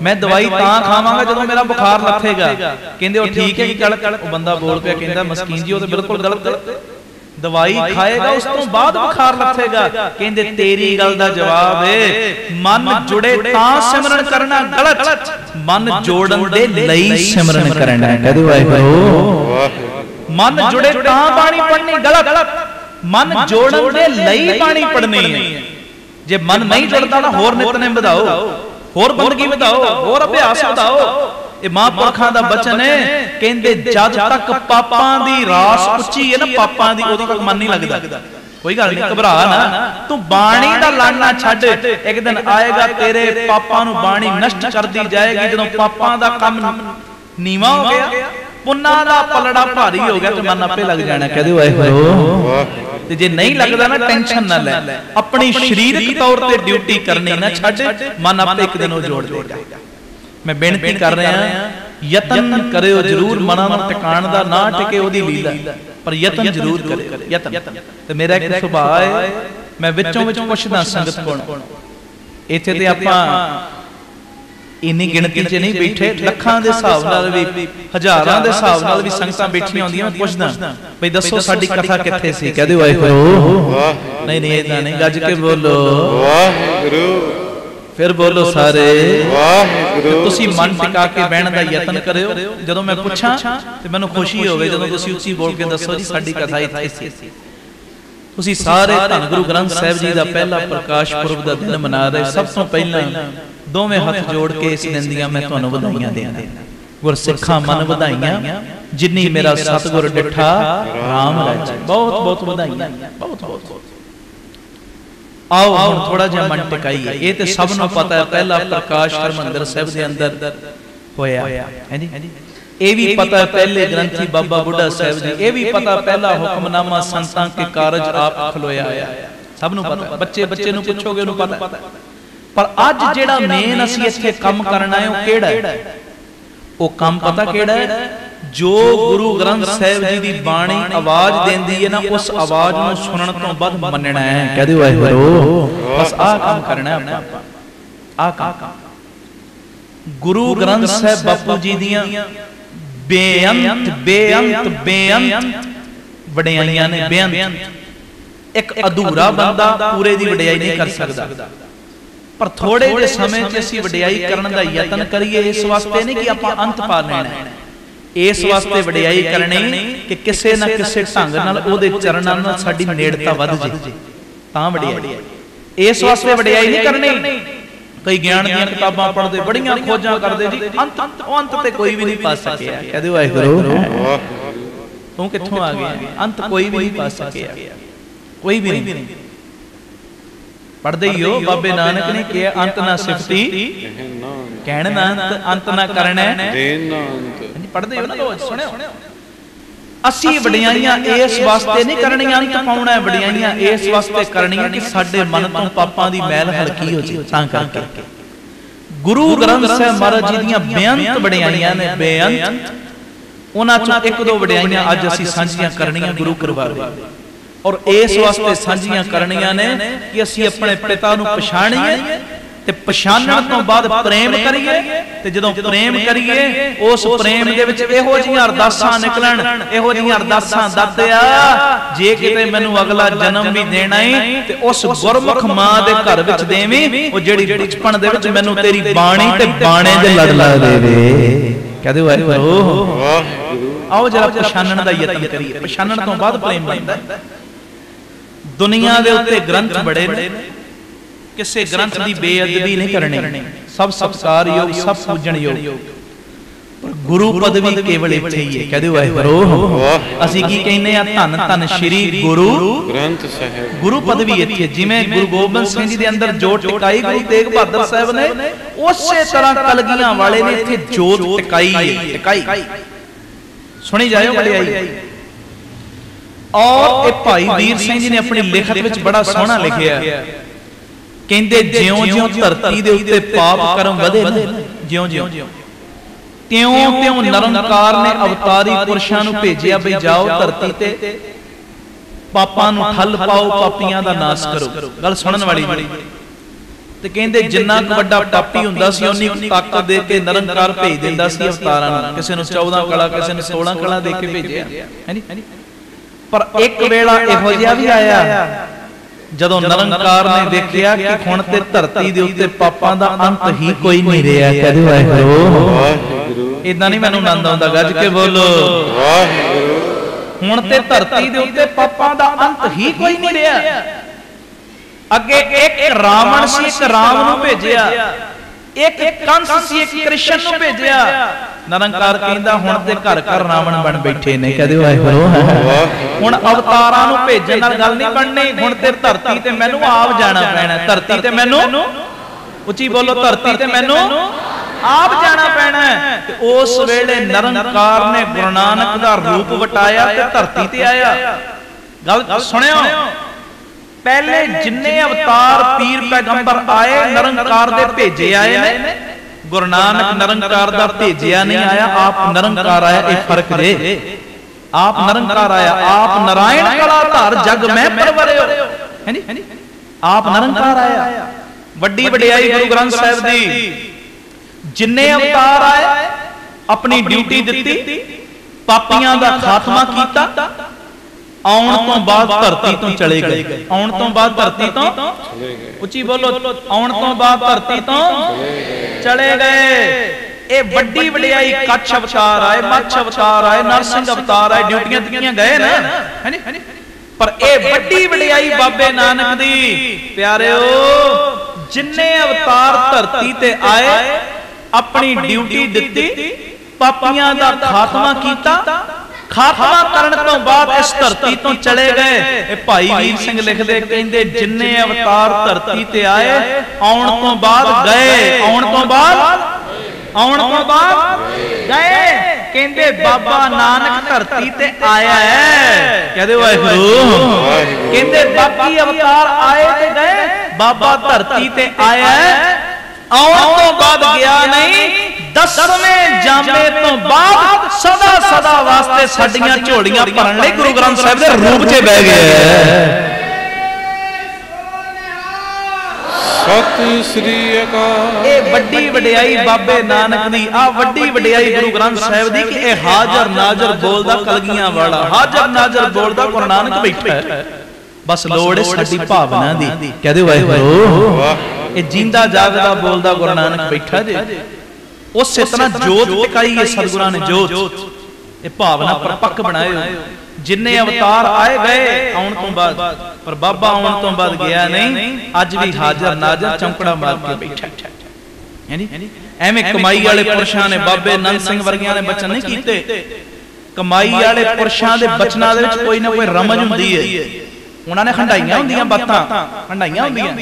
मैं दवाई तां खावांगा जदों मेरा बुखार लथेगा। कहंदे ओ ठीक है गल ओ बंदा बोल पिया कहंदा मस्कीन जी ओ ते बिल्कुल गलत है, दवाई खाएगा उस तो बाद बुखार लथेगा। कहंदे तेरी गल दा जवाब है मन जुड़े तां सिमरन करना गलत, मन जोड़न दे लई सिमरन करना। कहदे वाहिगुरू मन जुड़े तां बाणी पढ़नी गलत, मन जोड़न दे लई बाणी पढ़नी है। जे मन नहीं जुड़ता ना होर नितनेम ਵਧਾਓ, होर बंदगी ਵਧਾਓ, होर अभ्यास ਵਧਾਓ। ਇਹ ਮਹਾਂਪੁਰਖਾਂ ਦਾ ਬਚਨ ਹੈ। ਕਹਿੰਦੇ ਜਦ ਤੱਕ ਪਾਪਾਂ ਦੀ ਰਾਸ ਉੱਚੀ ਹੈ ਨਾ, ਪਾਪਾਂ ਦੀ, ਉਦੋਂ ਤੱਕ ਮਨ ਨਹੀਂ ਲੱਗਦਾ। ਕੋਈ ਗੱਲ ਨਹੀਂ, ਘਬਰਾ ਨਾ, ਤੂੰ ਬਾਣੀ ਦਾ ਲੜਨਾ ਛੱਡ। ਇੱਕ ਦਿਨ ਆਏਗਾ ਤੇਰੇ ਪਾਪਾਂ ਨੂੰ ਬਾਣੀ ਨਸ਼ਟ ਕਰਦੀ ਜਾਏਗੀ। ਜਦੋਂ ਪਾਪਾਂ ਦਾ ਕੰਮ ਨੀਵਾ ਹੋ ਗਿਆ, ਪੁੰਨਾਂ ਦਾ ਪਲੜਾ ਭਾਰੀ ਹੋ ਗਿਆ ਤੇ ਮਨ ਆਪੇ ਲੱਗ ਜਾਣਾ। ਕਹਦੇ ਵਾਹਿਗੁਰੂ। ਤੇ ਜੇ ਨਹੀਂ ਲੱਗਦਾ ਨਾ ਟੈਨਸ਼ਨ ਨਾ ਲੈ, ਆਪਣੀ ਸਰੀਰਕ ਤੌਰ ਤੇ ਡਿਊਟੀ ਕਰਨੀ ਨਾ ਛੱਡ, ਮਨ ਆਪੇ ਇੱਕ ਦਿਨ ਉਹ ਜੋੜ ਦੇਗਾ। मैं बेनती कर रहा यतन करियो जरूर, मना ਨੂੰ ਟਿਕਾਣ ਦਾ ਨਾ ਟਿਕੇ ਉਹਦੀ ਲੀਲਾ, ਪਰ ਯਤਨ ਜ਼ਰੂਰ ਕਰਿਓ। ਯਤਨ ਤੇ ਮੇਰਾ ਇੱਕ ਸੁਭਾਅ ਹੈ, ਮੈਂ ਵਿੱਚੋਂ ਵਿੱਚ ਪੁੱਛਦਾ ਸੰਗਤ ਕੋਲ। ਇੱਥੇ ਤੇ ਆਪਾਂ ਇੰਨੀ ਗਿਣਤੀ 'ਚ ਨਹੀਂ ਬੈਠੇ, ਲੱਖਾਂ ਦੇ ਹਿਸਾਬ ਨਾਲ ਵੀ, ਹਜ਼ਾਰਾਂ ਦੇ ਹਿਸਾਬ ਨਾਲ ਵੀ ਸੰਗਤਾਂ ਬੈਠੀਆਂ ਹੁੰਦੀਆਂ। ਮੈਂ ਪੁੱਛਦਾ ਬਈ ਦੱਸੋ ਸਾਡੀ ਕਥਾ ਕਿੱਥੇ ਸੀ? ਕਹਦੇ ਵਾਹਿਗੁਰੂ। ਨਹੀਂ ਨਹੀਂ ਇਦਾਂ ਨਹੀਂ, ਗੱਜ ਕੇ ਬੋਲੋ ਵਾਹਿਗੁਰੂ। फिर बोलो सारे वाहिगुरू। तुसी मन टिका के बहन का यतन करियो। जदों मैं पूछा ते मैनूं खुशी होवे जदों तुसी उच्ची बोल के दसो जी साडी कथा इत्थे सी। तुसी सारे धन गुरु ग्रंथ साहिब जी दा पहला प्रकाश पुरब दा दिन मना रहे। सब तो पहला दोवें हाथ जोड़ के इस दिन दियां मैं तुहानूं ਵਧਾਈਆਂ देना। गुरसिखां मन ਵਧਾਈਆਂ, जिन्नी मेरा सतगुर डिठा राम राज। बहुत बहुत ਵਧਾਈਆਂ, बहुत बहुत। आओ हम थोड़ा जिहा मन टिकाइए। ये तो सब नूं पता है पहला प्रकाश हरमंदिर साहिब दे अंदर होया है जी। ये भी पता है पहले ग्रंथी बाबा बुढ़ा साहिब जी, ये भी पता पहला हुक्मनामा संतां के कारज आप खलोया होया, सब नूं पता। बच्चे बच्चे नूं पुछोगे उन्होंने पता। पर अज जिहड़ा मेन असीं इत्थे काम करना है वो किहड़ा है? वो काम पता किहड़ा है? जो गुरु ग्रंथ साहिब जी दी बाणी आवाज देंदी है ना, उस आवाज नूं सुनण तो बाद मनना है। कहदे वाहिगुरू। बस आ काम करना है आपा, आ काम। गुरु ग्रंथ साहिब बापू जी दियां बेअंत बेअंत बेअंत वडियाइयां ने, बेअंत। एक अधूरा बंदा पूरे दी वडियाई नहीं कर सकदा, पर थोड़े जे समय च असीं वडियाई करन दा यतन करिए। इस वास्ते नहीं कि आपां अंत पा लेना है, इस वास्ते वडियाई करनी कि किसी ना किसी ढंग नाल ओहदे चरणां नाल साडी नेड़ता वध जे, तां वडियाई। इस वास्ते वडियाई नहीं करनी। कई ज्ञान दी किताबां पढ़दे, बड़ियां खोजां करदे जी, अंत ते कोई भी नहीं पा सकिया। कहदे वाहिगुरू। तू कित्थों आ गया? अंत कोई भी नहीं पा सकिया, कोई भी नहीं। पढ़दे ही हो, बाबे नानक ने कहा अंत ना सिफती कहण ना अंत ना करना देन ना अंत। पढ़दे हो ना रोज, सुनियो। असीं वडियाइयां इस वास्ते नहीं करनियां अंत पाउणा है, वडियाइयां इस वास्ते करनियां कि साडे मन तो पापां दी मैल हल्की हो जाए। तां करके गुरु ग्रंथ साहिब महाराज जी दीयां बेअंत वडियाइयां ने, बेअंत। उन्हां चों एक दो वडियाइयां अज असीं सांझियां करनियां गुरु करवावे। और इस वास्ते सांझियां करनियां ने कि असीं अपने पिता नूं पछाणीए ते पछाणन तो बाद प्रेम करिए। ते जदों प्रेम करिए उस प्रेम दे विच इहो जिहियां अरदासां निकलण, इहो जिहियां अरदासां दातिया जे किते मैनूं अगला जन्म भी देना है ते उस गुरमुख मां दे घर विच देवीं, ओ जिहड़ी बचपन दे विच मैनूं तेरी बाणी ते बाणे दे लड़ ला देवे। कहदे वाहिगुरू। आओ जरा पछाणन दा यतन करिए। पछाणन तो बाद प्रेम बनदा है। दुनिया दे उत्ते ग्रंथ बड़े ने, किसी ग्रंथ की बेअदबी नहीं करनी, सब सत्कार योग, सब पूजन योग। पर गुरु पदवी केवल इत्थे ही है। कहदे वाहिगुरू। असीं की कहने आ? धन धन श्री गुरु ग्रंथ साहिब। गुरु पदवी इत्थे, जिवें गुरु गोबिंद सिंह जी दे अंदर जोत टिकाई गुरु तेग बहादुर साहिब ने, उसे तरह कलगियां वाले ने इत्थे जोत टिकाई है, टिकाई। सुनी जाओ वडियाई। और ये भाई वीर सिंह जी ने अपनी लिखत विच बड़ा सोहना लिखिया। कहंदे ज्यों-ज्यों धरती दे उत्ते पाप कर्म वधे ने, ज्यों-ज्यों त्यों-त्यों निरंकार ने अवतारी पुरुषां नूं भेजिया बई जाओ धरती ते पापां नूं ठल पाओ, पापियां दा नाश करो। गल सुनन वाली ਤੇ ਕਹਿੰਦੇ ਜਿੰਨਾ ਕੁ ਵੱਡਾ ਪਾਪੀ ਹੁੰਦਾ ਸੀ ਉਨੀ ਤਾਕਤ ਦੇ ਕੇ ਨਿਰੰਕਾਰ ਭੇਜ ਦਿੰਦਾ ਸੀ ਅਵਤਾਰਾਂ ਨੂੰ। ਕਿਸੇ ਨੂੰ 14 ਕਲਾ, ਕਿਸੇ ਨੂੰ 16 ਕਲਾ ਦੇ ਕੇ ਭੇਜਿਆ ਹੈ ਨੀ। ਪਰ ਇੱਕ ਵੇਲਾ ਇਹੋ ਜਿਹਾ ਵੀ ਆਇਆ ਜਦੋਂ ਨਿਰੰਕਾਰ ਨੇ ਦੇਖਿਆ ਕਿ ਹੁਣ ਤੇ ਧਰਤੀ ਦੇ ਉੱਤੇ ਪਾਪਾਂ ਦਾ ਅੰਤ ਹੀ ਕੋਈ ਨਹੀਂ ਰਿਹਾ। ਕਹਦੇ ਵਾਹਿਗੁਰੂ। ਇਦਾਂ ਨਹੀਂ ਮੈਨੂੰ ਆਨੰਦ ਆਉਂਦਾ, ਗੱਜ ਕੇ ਬੋਲੋ ਵਾਹਿਗੁਰੂ। ਹੁਣ ਤੇ ਧਰਤੀ ਦੇ ਉੱਤੇ ਪਾਪਾਂ ਦਾ ਅੰਤ ਹੀ ਕੋਈ ਨਹੀਂ ਰਿਹਾ। ਅੱਗੇ ਇੱਕ ਰਾਵਣ ਸੀ, ਇੱਕ ਰਾਮ ਨੂੰ ਭੇਜਿਆ, ਇੱਕ ਕੰਸ ਸੀ, ਇੱਕ ਕ੍ਰਿਸ਼ਨ ਨੂੰ ਭੇਜਿਆ। ਨਿਰੰਕਾਰ ਕਹਿੰਦਾ ਹੁਣ ਤੇ ਘਰ ਘਰ ਰਾਵਣ ਬਣ ਬੈਠੇ ਨੇ। ਕਹਦੇ ਵਾਹਿਗੁਰੂ। ਹੁਣ ਅਵਤਾਰਾਂ ਨੂੰ ਭੇਜਣ ਨਾਲ ਗੱਲ ਨਹੀਂ ਬਣਨੀ, ਹੁਣ ਤੇ ਧਰਤੀ ਤੇ ਮੈਨੂੰ ਆਪ ਜਾਣਾ ਪੈਣਾ। ਧਰਤੀ ਤੇ ਮੈਨੂੰ, ਉੱਚੀ ਬੋਲੋ, ਧਰਤੀ ਤੇ ਮੈਨੂੰ ਆਪ ਜਾਣਾ ਪੈਣਾ। ਤੇ ਉਸ ਵੇਲੇ ਨਿਰੰਕਾਰ ਨੇ ਗੁਰੂ ਨਾਨਕ ਦਾ ਰੂਪ ਵਟਾਇਆ ਤੇ ਧਰਤੀ ਤੇ ਆਇਆ। ਗੱਲ ਸੁਣਿਓ, ਪਹਿਲੇ ਜਿੰਨੇ ਅਵਤਾਰ ਪੀਰ ਪੈਗੰਬਰ ਆਏ ਨਿਰੰਕਾਰ ਦੇ ਭੇਜੇ ਆਏ ਨੇ। ਗੁਰੂ ਨਾਨਕ ਨਿਰੰਕਾਰ ਦਾ ਭੇਜਿਆ ਨਹੀਂ ਆਇਆ, ਆਪ ਨਿਰੰਕਾਰ ਆਇਆ। ਇਹ ਫਰਕ ਜੇ। ਆਪ ਨਿਰੰਕਾਰ ਆਇਆ, ਆਪ ਨਾਰਾਇਣ ਕਲਾ ਧਾਰ ਜਗ ਮੈਂ ਪਰਵਰਿਓ, ਹੈ ਨੀ। ਆਪ ਨਿਰੰਕਾਰ ਆਇਆ। ਵੱਡੀ ਵਡਿਆਈ ਗੁਰੂ ਗ੍ਰੰਥ ਸਾਹਿਬ ਦੀ। ਜਿੰਨੇ ਅਵਤਾਰ ਆਏ ਆਪਣੀ ਡਿਊਟੀ ਦਿੱਤੀ, ਪਾਪੀਆਂ ਦਾ ਖਾਤਮਾ ਕੀਤਾ। ਆਉਣ ਤੋਂ ਬਾਅਦ ਧਰਤੀ ਤੋਂ ਚਲੇ ਗਏ। ਆਉਣ ਤੋਂ ਬਾਅਦ ਧਰਤੀ ਤੋਂ ਚਲੇ ਗਏ। ਉੱਚੀ ਬੋਲੋ, ਆਉਣ ਤੋਂ ਬਾਅਦ ਧਰਤੀ ਤੋਂ ਚਲੇ ਗਏ। ਇਹ ਵੱਡੀ ਵਡਿਆਈ। ਕੱਛ ਅਵਤਾਰ ਆਏ, ਮੱਛ ਅਵਤਾਰ ਆਏ, ਨਰਸਿੰਘ ਅਵਤਾਰ ਆਏ, ਡਿਊਟੀਆਂ ਦਿੱਤੀਆਂ ਗਏ ਨਾ, ਹੈ ਨੀ। ਪਰ ਇਹ ਵੱਡੀ ਵਡਿਆਈ ਬਾਬੇ ਨਾਨਕ ਦੀ। ਪਿਆਰਿਓ, ਜਿੰਨੇ ਅਵਤਾਰ ਧਰਤੀ ਤੇ ਆਏ ਆਪਣੀ ਡਿਊਟੀ ਦਿੱਤੀ, ਪਾਪੀਆਂ ਦਾ ਖਾਤਮਾ ਕੀਤਾ। ਖਾਤਮਾ ਕਰਨ ਤੋਂ ਬਾਅਦ ਇਸ ਧਰਤੀ ਤੋਂ ਚਲੇ ਗਏ। ਇਹ ਭਾਈ ਵੀਰ ਸਿੰਘ ਲਿਖਦੇ, ਕਹਿੰਦੇ ਜਿੰਨੇ ਅਵਤਾਰ ਧਰਤੀ ਤੇ ਆਏ ਆਉਣ ਤੋਂ ਬਾਅਦ ਗਏ। ਆਉਣ ਤੋਂ ਬਾਅਦ, ਆਉਣ ਤੋਂ ਬਾਅਦ ਗਏ। ਕਹਿੰਦੇ ਬਾਬਾ ਨਾਨਕ ਧਰਤੀ ਤੇ ਆਇਆ ਹੈ। ਕਹਦੇ ਵਾਹਿਗੁਰੂ। ਕਹਿੰਦੇ ਬਾਕੀ ਅਵਤਾਰ ਆਏ ਤੇ ਗਏ, ਬਾਬਾ ਧਰਤੀ ਤੇ ਆਇਆ ਹੈ। ਆਉਣ ਤੋਂ ਬਾਅਦ ਗਿਆ ਨਹੀਂ। 10ਵੇਂ ਜਾਮੇ ਤੋਂ ਬਾਅਦ ਸਦਾ ਸਦਾ ਵਾਸਤੇ ਸਾਡੀਆਂ ਝੋਲੀਆਂ ਭਰਨ ਲਈ ਗੁਰੂ ਗ੍ਰੰਥ ਸਾਹਿਬ ਦੇ ਰੂਪ 'ਚ ਬਹਿ ਗਿਆ। ਸਤਿ ਸ੍ਰੀ ਅਕਾਲ। ਇਹ ਵੱਡੀ ਵਡਿਆਈ ਬਾਬੇ ਨਾਨਕ ਦੀ। ਆ ਵੱਡੀ ਵਡਿਆਈ ਗੁਰੂ ਗ੍ਰੰਥ ਸਾਹਿਬ ਦੀ ਕਿ ਇਹ ਹਾਜ਼ਰ ਨਾਜ਼ਰ ਬੋਲਦਾ ਕਲਗੀਆਂ ਵਾਲਾ। ਹਾਜ਼ਰ ਨਾਜ਼ਰ ਬੋਲਦਾ ਗੁਰੂ ਨਾਨਕ ਬੈਠਾ ਹੈ। ਬਸ ਲੋੜ ਹੈ ਸਾਡੀ ਭਾਵਨਾ ਦੀ। ਕਹਦੇ ਵਾਹਿਗੁਰੂ। ਇਹ ਜਿੰਦਾ ਜਾਗਦਾ ਬੋਲਦਾ ਗੁਰੂ ਨਾਨਕ ਬੈਠਾ ਜੇ। ਉਸੇ ਤਰ੍ਹਾਂ ਜੋਤ ਟਿਕਾਈ ਹੈ ਸਤਿਗੁਰਾਂ ਨੇ। ਜੋਤ ਇਹ ਭਾਵਨਾ ਪਰਪੱਕ ਬਣਾਇਓ। ਜਿੰਨੇ ਅਵਤਾਰ ਆਏ ਗਏ ਆਉਣ ਤੋਂ ਬਾਅਦ, ਪਰ ਬਾਬਾ ਆਉਣ ਤੋਂ ਬਾਅਦ ਗਿਆ ਨਹੀਂ। ਅੱਜ ਵੀ ਹਾਜ਼ਰ ਨਾਜ਼ਰ ਚੌਂਕੜਾ ਮਾਰ ਕੇ ਬੈਠਾ ਹੈ ਨੀ। ਐਵੇਂ ਕਮਾਈ ਵਾਲੇ ਪੁਰਸ਼ਾਂ ਨੇ, ਬਾਬੇ ਨੰਦ ਸਿੰਘ ਵਰਗਿਆਂ ਨੇ ਬਚਨ ਨਹੀਂ ਕੀਤੇ। ਕਮਾਈ ਵਾਲੇ ਪੁਰਸ਼ਾਂ ਦੇ ਬਚਨਾਂ ਦੇ ਵਿੱਚ ਕੋਈ ਨਾ ਕੋਈ ਰਮਜ ਹੁੰਦੀ ਹੈ। ਉਹਨਾਂ ਨੇ ਹੰਡਾਈਆਂ ਹੁੰਦੀਆਂ ਬਾਤਾਂ, ਹੰਡਾਈਆਂ ਹੁੰਦੀਆਂ।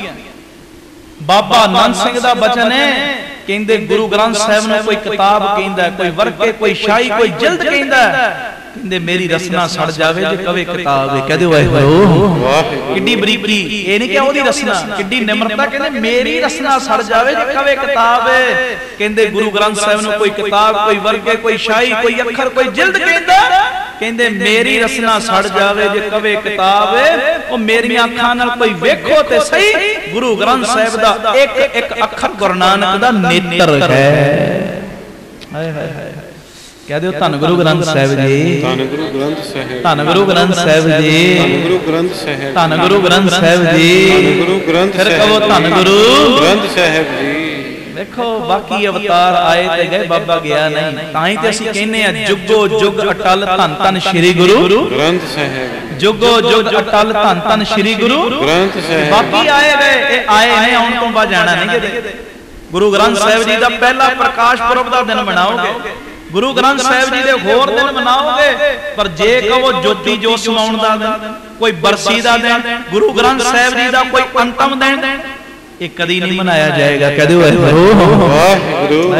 ਬਾਬਾ ਨੰਦ ਸਿੰਘ ਦਾ ਬਚਨ ਹੈ, ਕਹਿੰਦੇ ਗੁਰੂ ਗ੍ਰੰਥ ਸਾਹਿਬ ਨੂੰ ਕੋਈ ਕਿਤਾਬ ਕਹਿੰਦਾ, ਕੋਈ ਵਰਕੇ, ਕੋਈ ਸ਼ਾਹੀ, ਕੋਈ ਜਿਲਦ ਕਹਿੰਦਾ। ਕਹਿੰਦੇ ਮੇਰੀ ਰਸਨਾ ਸੜ ਜਾਵੇ ਜੇ ਕਵੇ ਕਿਤਾਬ ਹੈ। ਕਹਦੇ ਵਾਹਿਗੁਰੂ। ਕਿੱਡੀ ਬਰੀਕੀ। ਇਹ ਨਹੀਂ ਕਿ ਉਹਦੀ ਰਸਨਾ, ਕਿੱਡੀ ਨਿਮਰਤਾ। ਕਹਿੰਦੇ ਮੇਰੀ ਰਸਨਾ ਸੜ ਜਾਵੇ ਜੇ ਕਵੇ ਕਿਤਾਬ ਹੈ। ਕਹਿੰਦੇ ਗੁਰੂ ਗ੍ਰੰਥ ਸਾਹਿਬ ਨੂੰ ਕੋਈ ਕਿਤਾਬ, ਕੋਈ ਵਰਕੇ, ਕੋਈ ਸ਼ਾਹੀ, ਕੋਈ ਅੱਖਰ, ਕੋਈ ਜਿਲਦ ਕਹਿੰਦਾ। ਕਹਿੰਦੇ ਮੇਰੀ ਰਸਨਾ ਸੜ ਜਾਵੇ ਜੇ ਕਵੇ ਕਿਤਾਬ ਹੈ। ਉਹ ਮੇਰੀਆਂ ਅੱਖਾਂ ਨਾਲ ਕੋਈ ਵੇਖੋ ਤੇ ਸਹੀ, ਗੁਰੂ ਗ੍ਰੰਥ ਸਾਹਿਬ ਦਾ ਇੱਕ ਇੱਕ ਅੱਖਰ ਗੁਰੂ ਨਾਨਕ ਦਾ ਨੇਤਰ ਹੈ। ਹਾਏ ਹਾਏ ਹਾਏ। ਕਹਿ ਦਿਓ ਧੰਨ ਗੁਰੂ ਗ੍ਰੰਥ ਸਾਹਿਬ ਜੀ। ਧੰਨ ਗੁਰੂ ਗ੍ਰੰਥ ਸਾਹਿਬ। ਧੰਨ ਗੁਰੂ ਗ੍ਰੰਥ ਸਾਹਿਬ ਜੀ। ਧੰਨ ਗੁਰੂ ਗ੍ਰੰਥ ਸਾਹਿਬ। ਧੰਨ ਗੁਰੂ ਗ੍ਰੰਥ ਸਾਹਿਬ ਜੀ। ਧੰਨ ਗੁਰੂ ਗ੍ਰੰਥ ਸਾਹਿਬ। ਫਿਰ ਕਹੋ ਧੰਨ ਗੁਰੂ ਗ੍ਰੰਥ ਸਾਹਿਬ ਜੀ। ਦੇਖੋ ਬਾਕੀ ਅਵਤਾਰ ਆਏ ਤੇ ਗਏ, ਬਾਬਾ ਗਿਆ ਨਹੀਂ। ਤਾਂ ਹੀ ਤੇ ਅਸੀਂ ਕਹਿੰਦੇ ਆ ਜੁਗੋ ਜੁਗ ਅਟਲ ਧੰਨ ਧੰਨ ਸ੍ਰੀ ਗੁਰੂ ਗ੍ਰੰਥ ਸਾਹਿਬ। ਜੁਗੋ ਜੁਗ ਅਟਲ ਧੰਨ ਧੰਨ ਸ੍ਰੀ ਗੁਰੂ ਗ੍ਰੰਥ ਸਾਹਿਬ। ਬਾਕੀ ਆਏ ਗਏ, ਇਹ ਆਏ ਨੇ, ਆਉਣ ਤੋਂ ਬਾਅਦ ਜਾਣਾ ਨਹੀਂ ਕਿਤੇ। ਗੁਰੂ ਗ੍ਰੰਥ ਸਾਹਿਬ ਜੀ ਦਾ ਪਹਿਲਾ ਪ੍ਰਕਾਸ਼ ਪੁਰਬ ਦਾ ਦਿਨ ਮਨਾਓਗੇ, ਗੁਰੂ ਗ੍ਰੰਥ ਸਾਹਿਬ ਜੀ ਦੇ ਹੋਰ ਦਿਨ ਮਨਾਓਗੇ। ਪਰ ਜੇ ਕਹੋ ਜੋਤੀ ਜੋਤ ਸਮਾਉਣ ਦਾ ਦਿਨ, ਕੋਈ ਬਰਸੀ ਦਾ ਦਿਨ, ਗੁਰੂ ਗ੍ਰੰਥ ਸਾਹਿਬ ਜੀ ਦਾ ਕੋਈ ਅੰਤਮ ਦਿਨ, ਇਹ ਕਦੀ ਨਹੀਂ ਮਨਾਇਆ ਜਾਏਗਾ। ਕਹਦੇ ਵਾਹਿਗੁਰੂ। ਵਾਹਿਗੁਰੂ।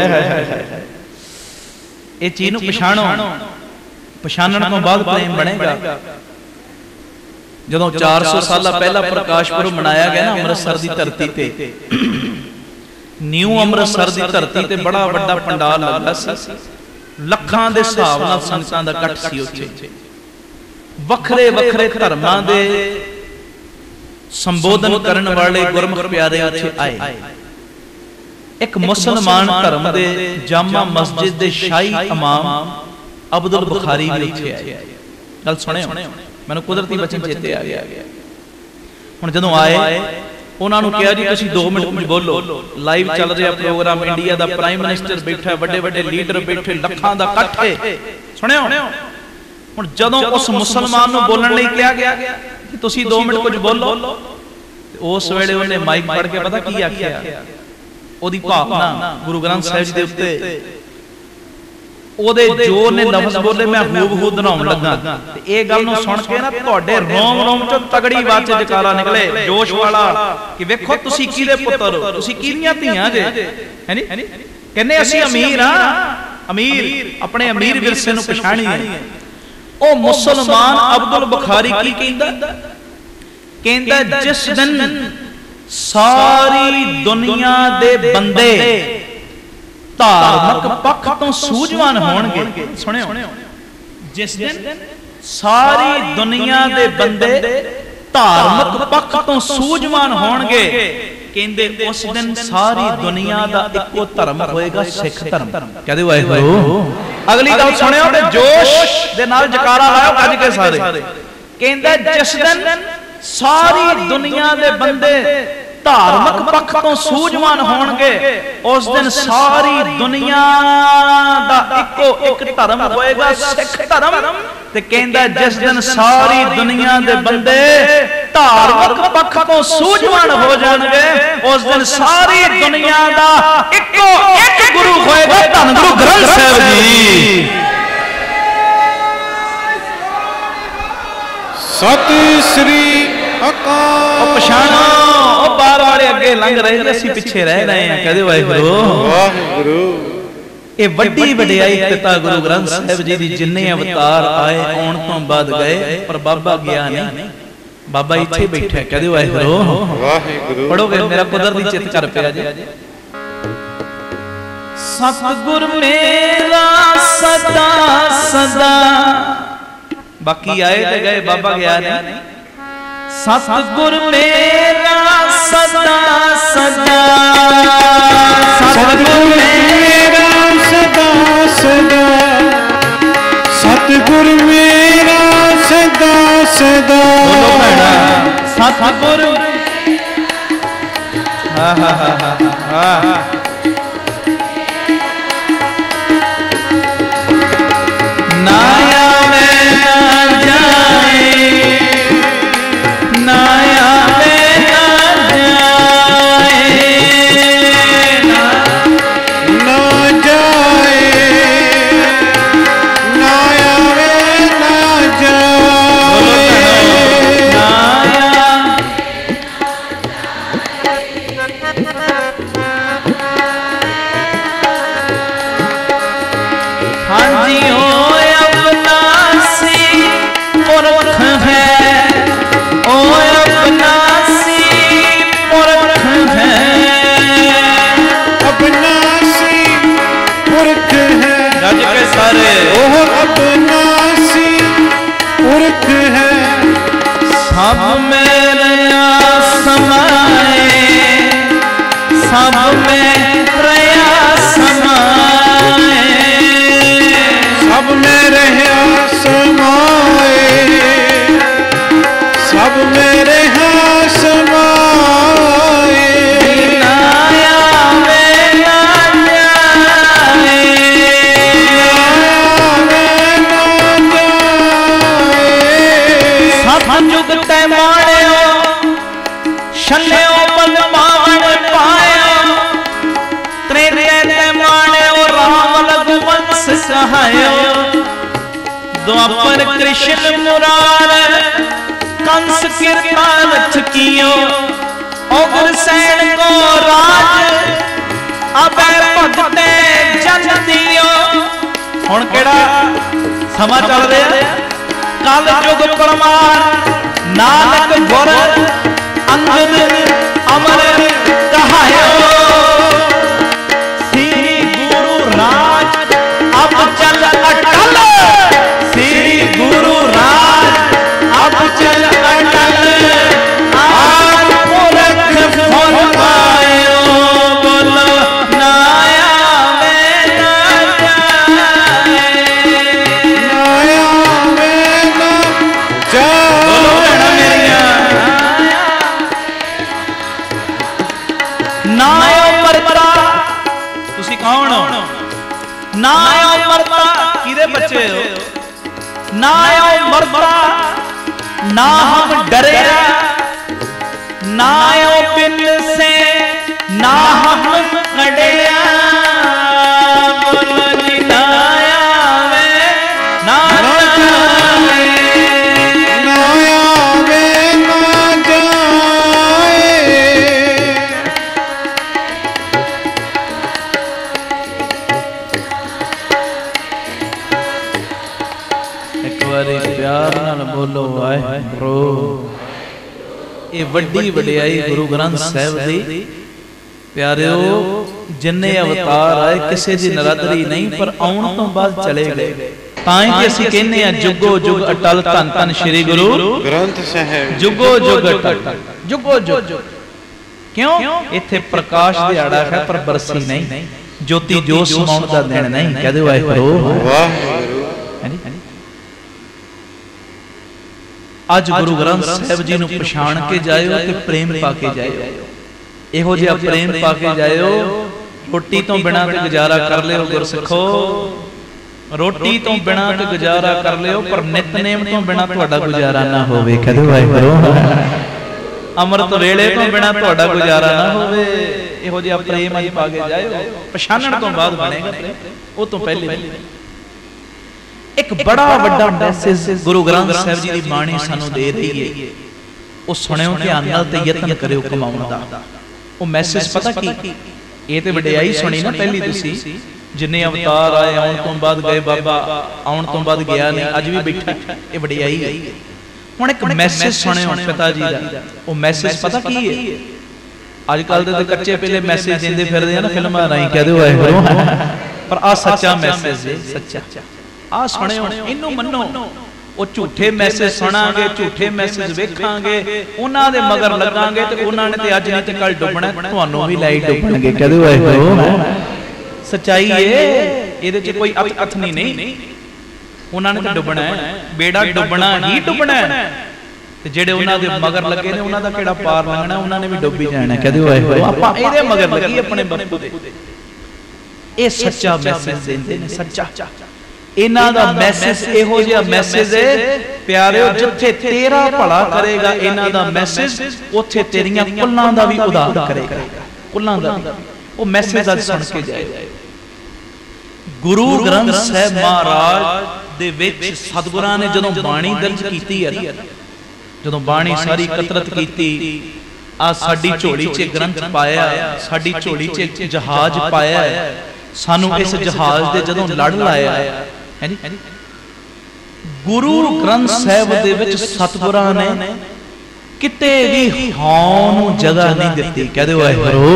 ਇਹ ਚੀਜ਼ ਨੂੰ ਪਛਾਣੋ। ਪਛਾਣਨ ਤੋਂ ਬਾਅਦ ਪ੍ਰੇਮ ਬਣੇਗਾ। ਜਦੋਂ 400 ਸਾਲਾਂ ਪਹਿਲਾਂ ਪ੍ਰਕਾਸ਼ ਪੁਰਬ ਮਨਾਇਆ ਗਿਆ ਨਾ ਅੰਮ੍ਰਿਤਸਰ ਦੀ ਧਰਤੀ ਤੇ, ਨਿਊ ਅੰਮ੍ਰਿਤਸਰ ਦੀ ਧਰਤੀ ਤੇ ਬੜਾ ਵੱਡਾ ਪੰਡਾਲ ਲੱਗਾ ਸੀ। ਲੱਖਾਂ ਦੇ ਹਿਸਾਬ ਨਾਲ ਸੰਗਤਾਂ ਦਾ ਇਕੱਠ ਸੀ ਉੱਥੇ। ਵੱਖਰੇ ਵੱਖਰੇ ਧਰਮਾਂ ਦੇ संबोधन करने वाले गुरमुख प्यारे उत्थे आए। एक मुसलमान धर्म दे जामा मस्जिद दे शाही इमाम अब्दुल बुखारी भी उत्थे आए। गल सुनियो, मैनूं कुदरती बचन चेते आ गया। हुण जदों आए उन्होंने कहा जी तुसीं 2 मिनट कुछ बोलो। लाइव चल रहा प्रोग्राम, इंडिया का प्राइम मिनिस्टर बैठा, बड़े बड़े लीडर बैठे, लखां दा इकट्ठ है। सुनियो हुण जदों उस मुसलमान नूं बोलण लई कहा गया कि तुसीं 2 मिनट कुछ बोलो, उस वेले उन्हें माइक पढ़ के पता की आख्या, ओदी भावना गुरु ग्रंथ साहिब जी दे उत्ते ओदे जो ने लफ्ज बोले मैं हूबहू दोहराउण लगा। ते इह गल नूं सुण के ना तुहाडे रोम रोम चों तगड़ी आवाज़ च जकारा निकले, जोश वाला, कि वेखो तुसीं किहदे पुत्तर हो, तुसीं किहदियां धीआं जे, है नी? कहने असीं अमीर हां, अमीर अपने अमीर विरसे नूं पछाणीए। ओ मुसलमान अब्दुल बुखारी की कहंदा, कहंदा जिस दिन सारी दुनिया दे बंदे धार्मिक पक्ष तो सूझवान होणगे। सुनियो, जिस दिन सारी दुनिया दे बंदे धार्मिक पक्ष तो सूझवान होणगे, कहंदे उस दिन सारी दुनिया दा इक्को धर्म होएगा, सिख धर्म। कहदे वाहिगुरू। अगली गल सुनियो ते जोश दे नाल जकारा लाओ कज के सारे। कहंदा जिस दिन सारी दुनिया दे बंदे धार्मिक पक्ष तो सूझवान होणगे, उस दिन सारी दुनिया दा इक्को एक धर्म होएगा, सिख धर्म। ते कहंदा जिस दिन सारी दुनिया दे बंदे धार्मिक पक्ष तो सूझवान हो जाणगे, उस दिन सारी दुनिया दा इक्को एक गुरु होएगा, धन गुरु ग्रंथ साहिब जी। सत श्री अकाल। पछाणो बार वाले अगे लंघ रहे, असीं पिछे रह रहे हैं। कहदे वाहिगुरू वाहिगुरू। ये वड्डी वडियाई पिता गुरु ग्रंथ साहिब जी दी जिन्ने अवतार आए आउण तो बाद गए, पर बाबा गया नहीं, बाबा इत्थे बैठा। कहदे वाहिगुरू वाहिगुरू। पढ़ोगे मेरा कुदरती चित कर पिया जी। सतगुर मेरा सदा सदा, बाकी आए ते गए, बाबा गया नहीं। सतगुर मेरा सदा सदा, सतगुर मेरा सदा सदा, सतगुर मेरा सदा सदा। बोलो भैणा सतगुर। हा हा हा हा। नाया में ना जाए, नाया में ना जाए, ना जाए, नाया में ना जाए, नाया। हाँ जी हो अविनाशी पुरख है, ओ अविनाशी पुरख है, अविनाशी पुरख है। रज के सारे ओह अविनाशी पुरख है। सब मेरे समाए, सब में रया समाए, सब में रहा समाए, सब में रहा समाए। नाया में ना जाए, सब जुग ते माणियो, छन्नियो बलवान पायो, त्रेते ते माणियो राम लघुवंश कहायो। द्वापर कृष्ण मुरार कंस कृपा रथ कियो, उग्रसेन को राज अबे भगते जन दियो। हुण केड़ा समा चल रहा? कल युग परमार नानक गुर अंगद अमर कहायो, श्री गुरु राज अब चल अटल, श्री गुरु राज अब चल अटल। ना ओ मरता ना हम डरिया, ना ओ बिन से ना हम कड़िया। बोलो जी ना आवे ना जाए, ना आवे ना जाए। एक बारी प्यार नाल बोलो वाहिगुरू। ये वड्डी वडियाई गुरु ग्रंथ साहिब दी। प्यारिओ जिन्ने अवतार आए किसी दी नरादरी नहीं, पर आउण तो बाद चले गए। तां ही असीं कहने आ जुगो जुग अटल धन धन श्री गुरु ग्रंथ साहिब। जुगो जुग अटल, जुगो जुग। क्यों? इत्थे प्रकाश दिहाड़ा है पर बरसी नहीं, ज्योति जो समाउण दा दिन नहीं। कह दो वाहिगुरू वाहिगुरू। अज गुरु ग्रंथ साहिब जी नूं पछाण के जायो ते प्रेम पा के जायो। इहो जिहा प्रेम पा के जायो। रोटी तो बिना ते गुजारा कर लियो गुरसिखो, रोटी तो बिना ते गुजारा कर लियो, पर नितनेम तो बिना तुहाडा गुजारा ना होवे। कदे वाहिगुरू। अमृत वेले तो बिना तुहाडा गुजारा ना होवे। इहो जिहा प्रेम अज पा के जायो। पछाणन तो बाद बनेगा प्रेम, वो तो पहले। एक बड़ा वड्डा मैसेज गुरु ग्रंथ साहिब जी की बाणी सानू दे रही है। वो सुनियो ध्यान नाल ते यतन करियो कमाउण दा। वो मैसेज पता की, ये ते वडियाई सुनी ना पहली तुसी, जिन्ने अवतार आए आउण तो बाद गए बाबा, आउण तो बाद गया नहीं, अज भी बैठा, ये वडियाई है। हुण एक मैसेज सुनियो पिता जी दा। वो मैसेज पता की है? अजकल दे कच्चे पहले मैसेज देंदे फिरदे आ ना फिल्मां राहीं। कह दो वाहिगुरू। पर आ सच्चा मैसेज है, सच्चा। आ सुनियो, इनू मनो। वो झूठे मैसेज सुनांगे, झूठे मैसेज वेखांगे, उन्हां दे मगर लगांगे ते उन्हां ने ते अज नहीं ते कल डुबना, तुहानू भी लाई डुबणगे। कह दो वाहिगुरू। सच्चाई है, इहदे च कोई अथनी नहीं। उन्हां ने ते डुबना है, बेड़ा डुबना ही डुबना है। ते जेड़े उन्हां दे मगर लगे ने उन्हां दा किहड़ा पार लंघना, उन्हां ने भी डुब ही जाना। कह दो वाहिगुरू। आपां इहदे मगर लगी अपने बापू दे। ये सच्चा मैसेज देंदे ने, सच्चा। इन्हां दा मैसेज इहो जिहा मैसेज है प्यारिओ, जिथे तेरा भला करेगा इन्हां दा मैसेज, उत्थे तेरियां कुल्लां दा भी उद्धार करेगा। कुल्लां दा वो मैसेज अज सुन के जाए। गुरु ग्रंथ साहिब महाराज दे विच सतगुरां ने जदों बाणी दर्ज कीती है, जदों बाणी सारी कतरत कीती, आ साडी झोली च ग्रंथ पाया, साडी झोली च जहाज पाया, सानू इस जहाज दे जदों लड़ लाया है जी। गुरु ग्रंथ साहिब दे विच सतगुरां ने किते भी हौं नूं जगह नहीं दित्ती। कह दो वाहिगुरू।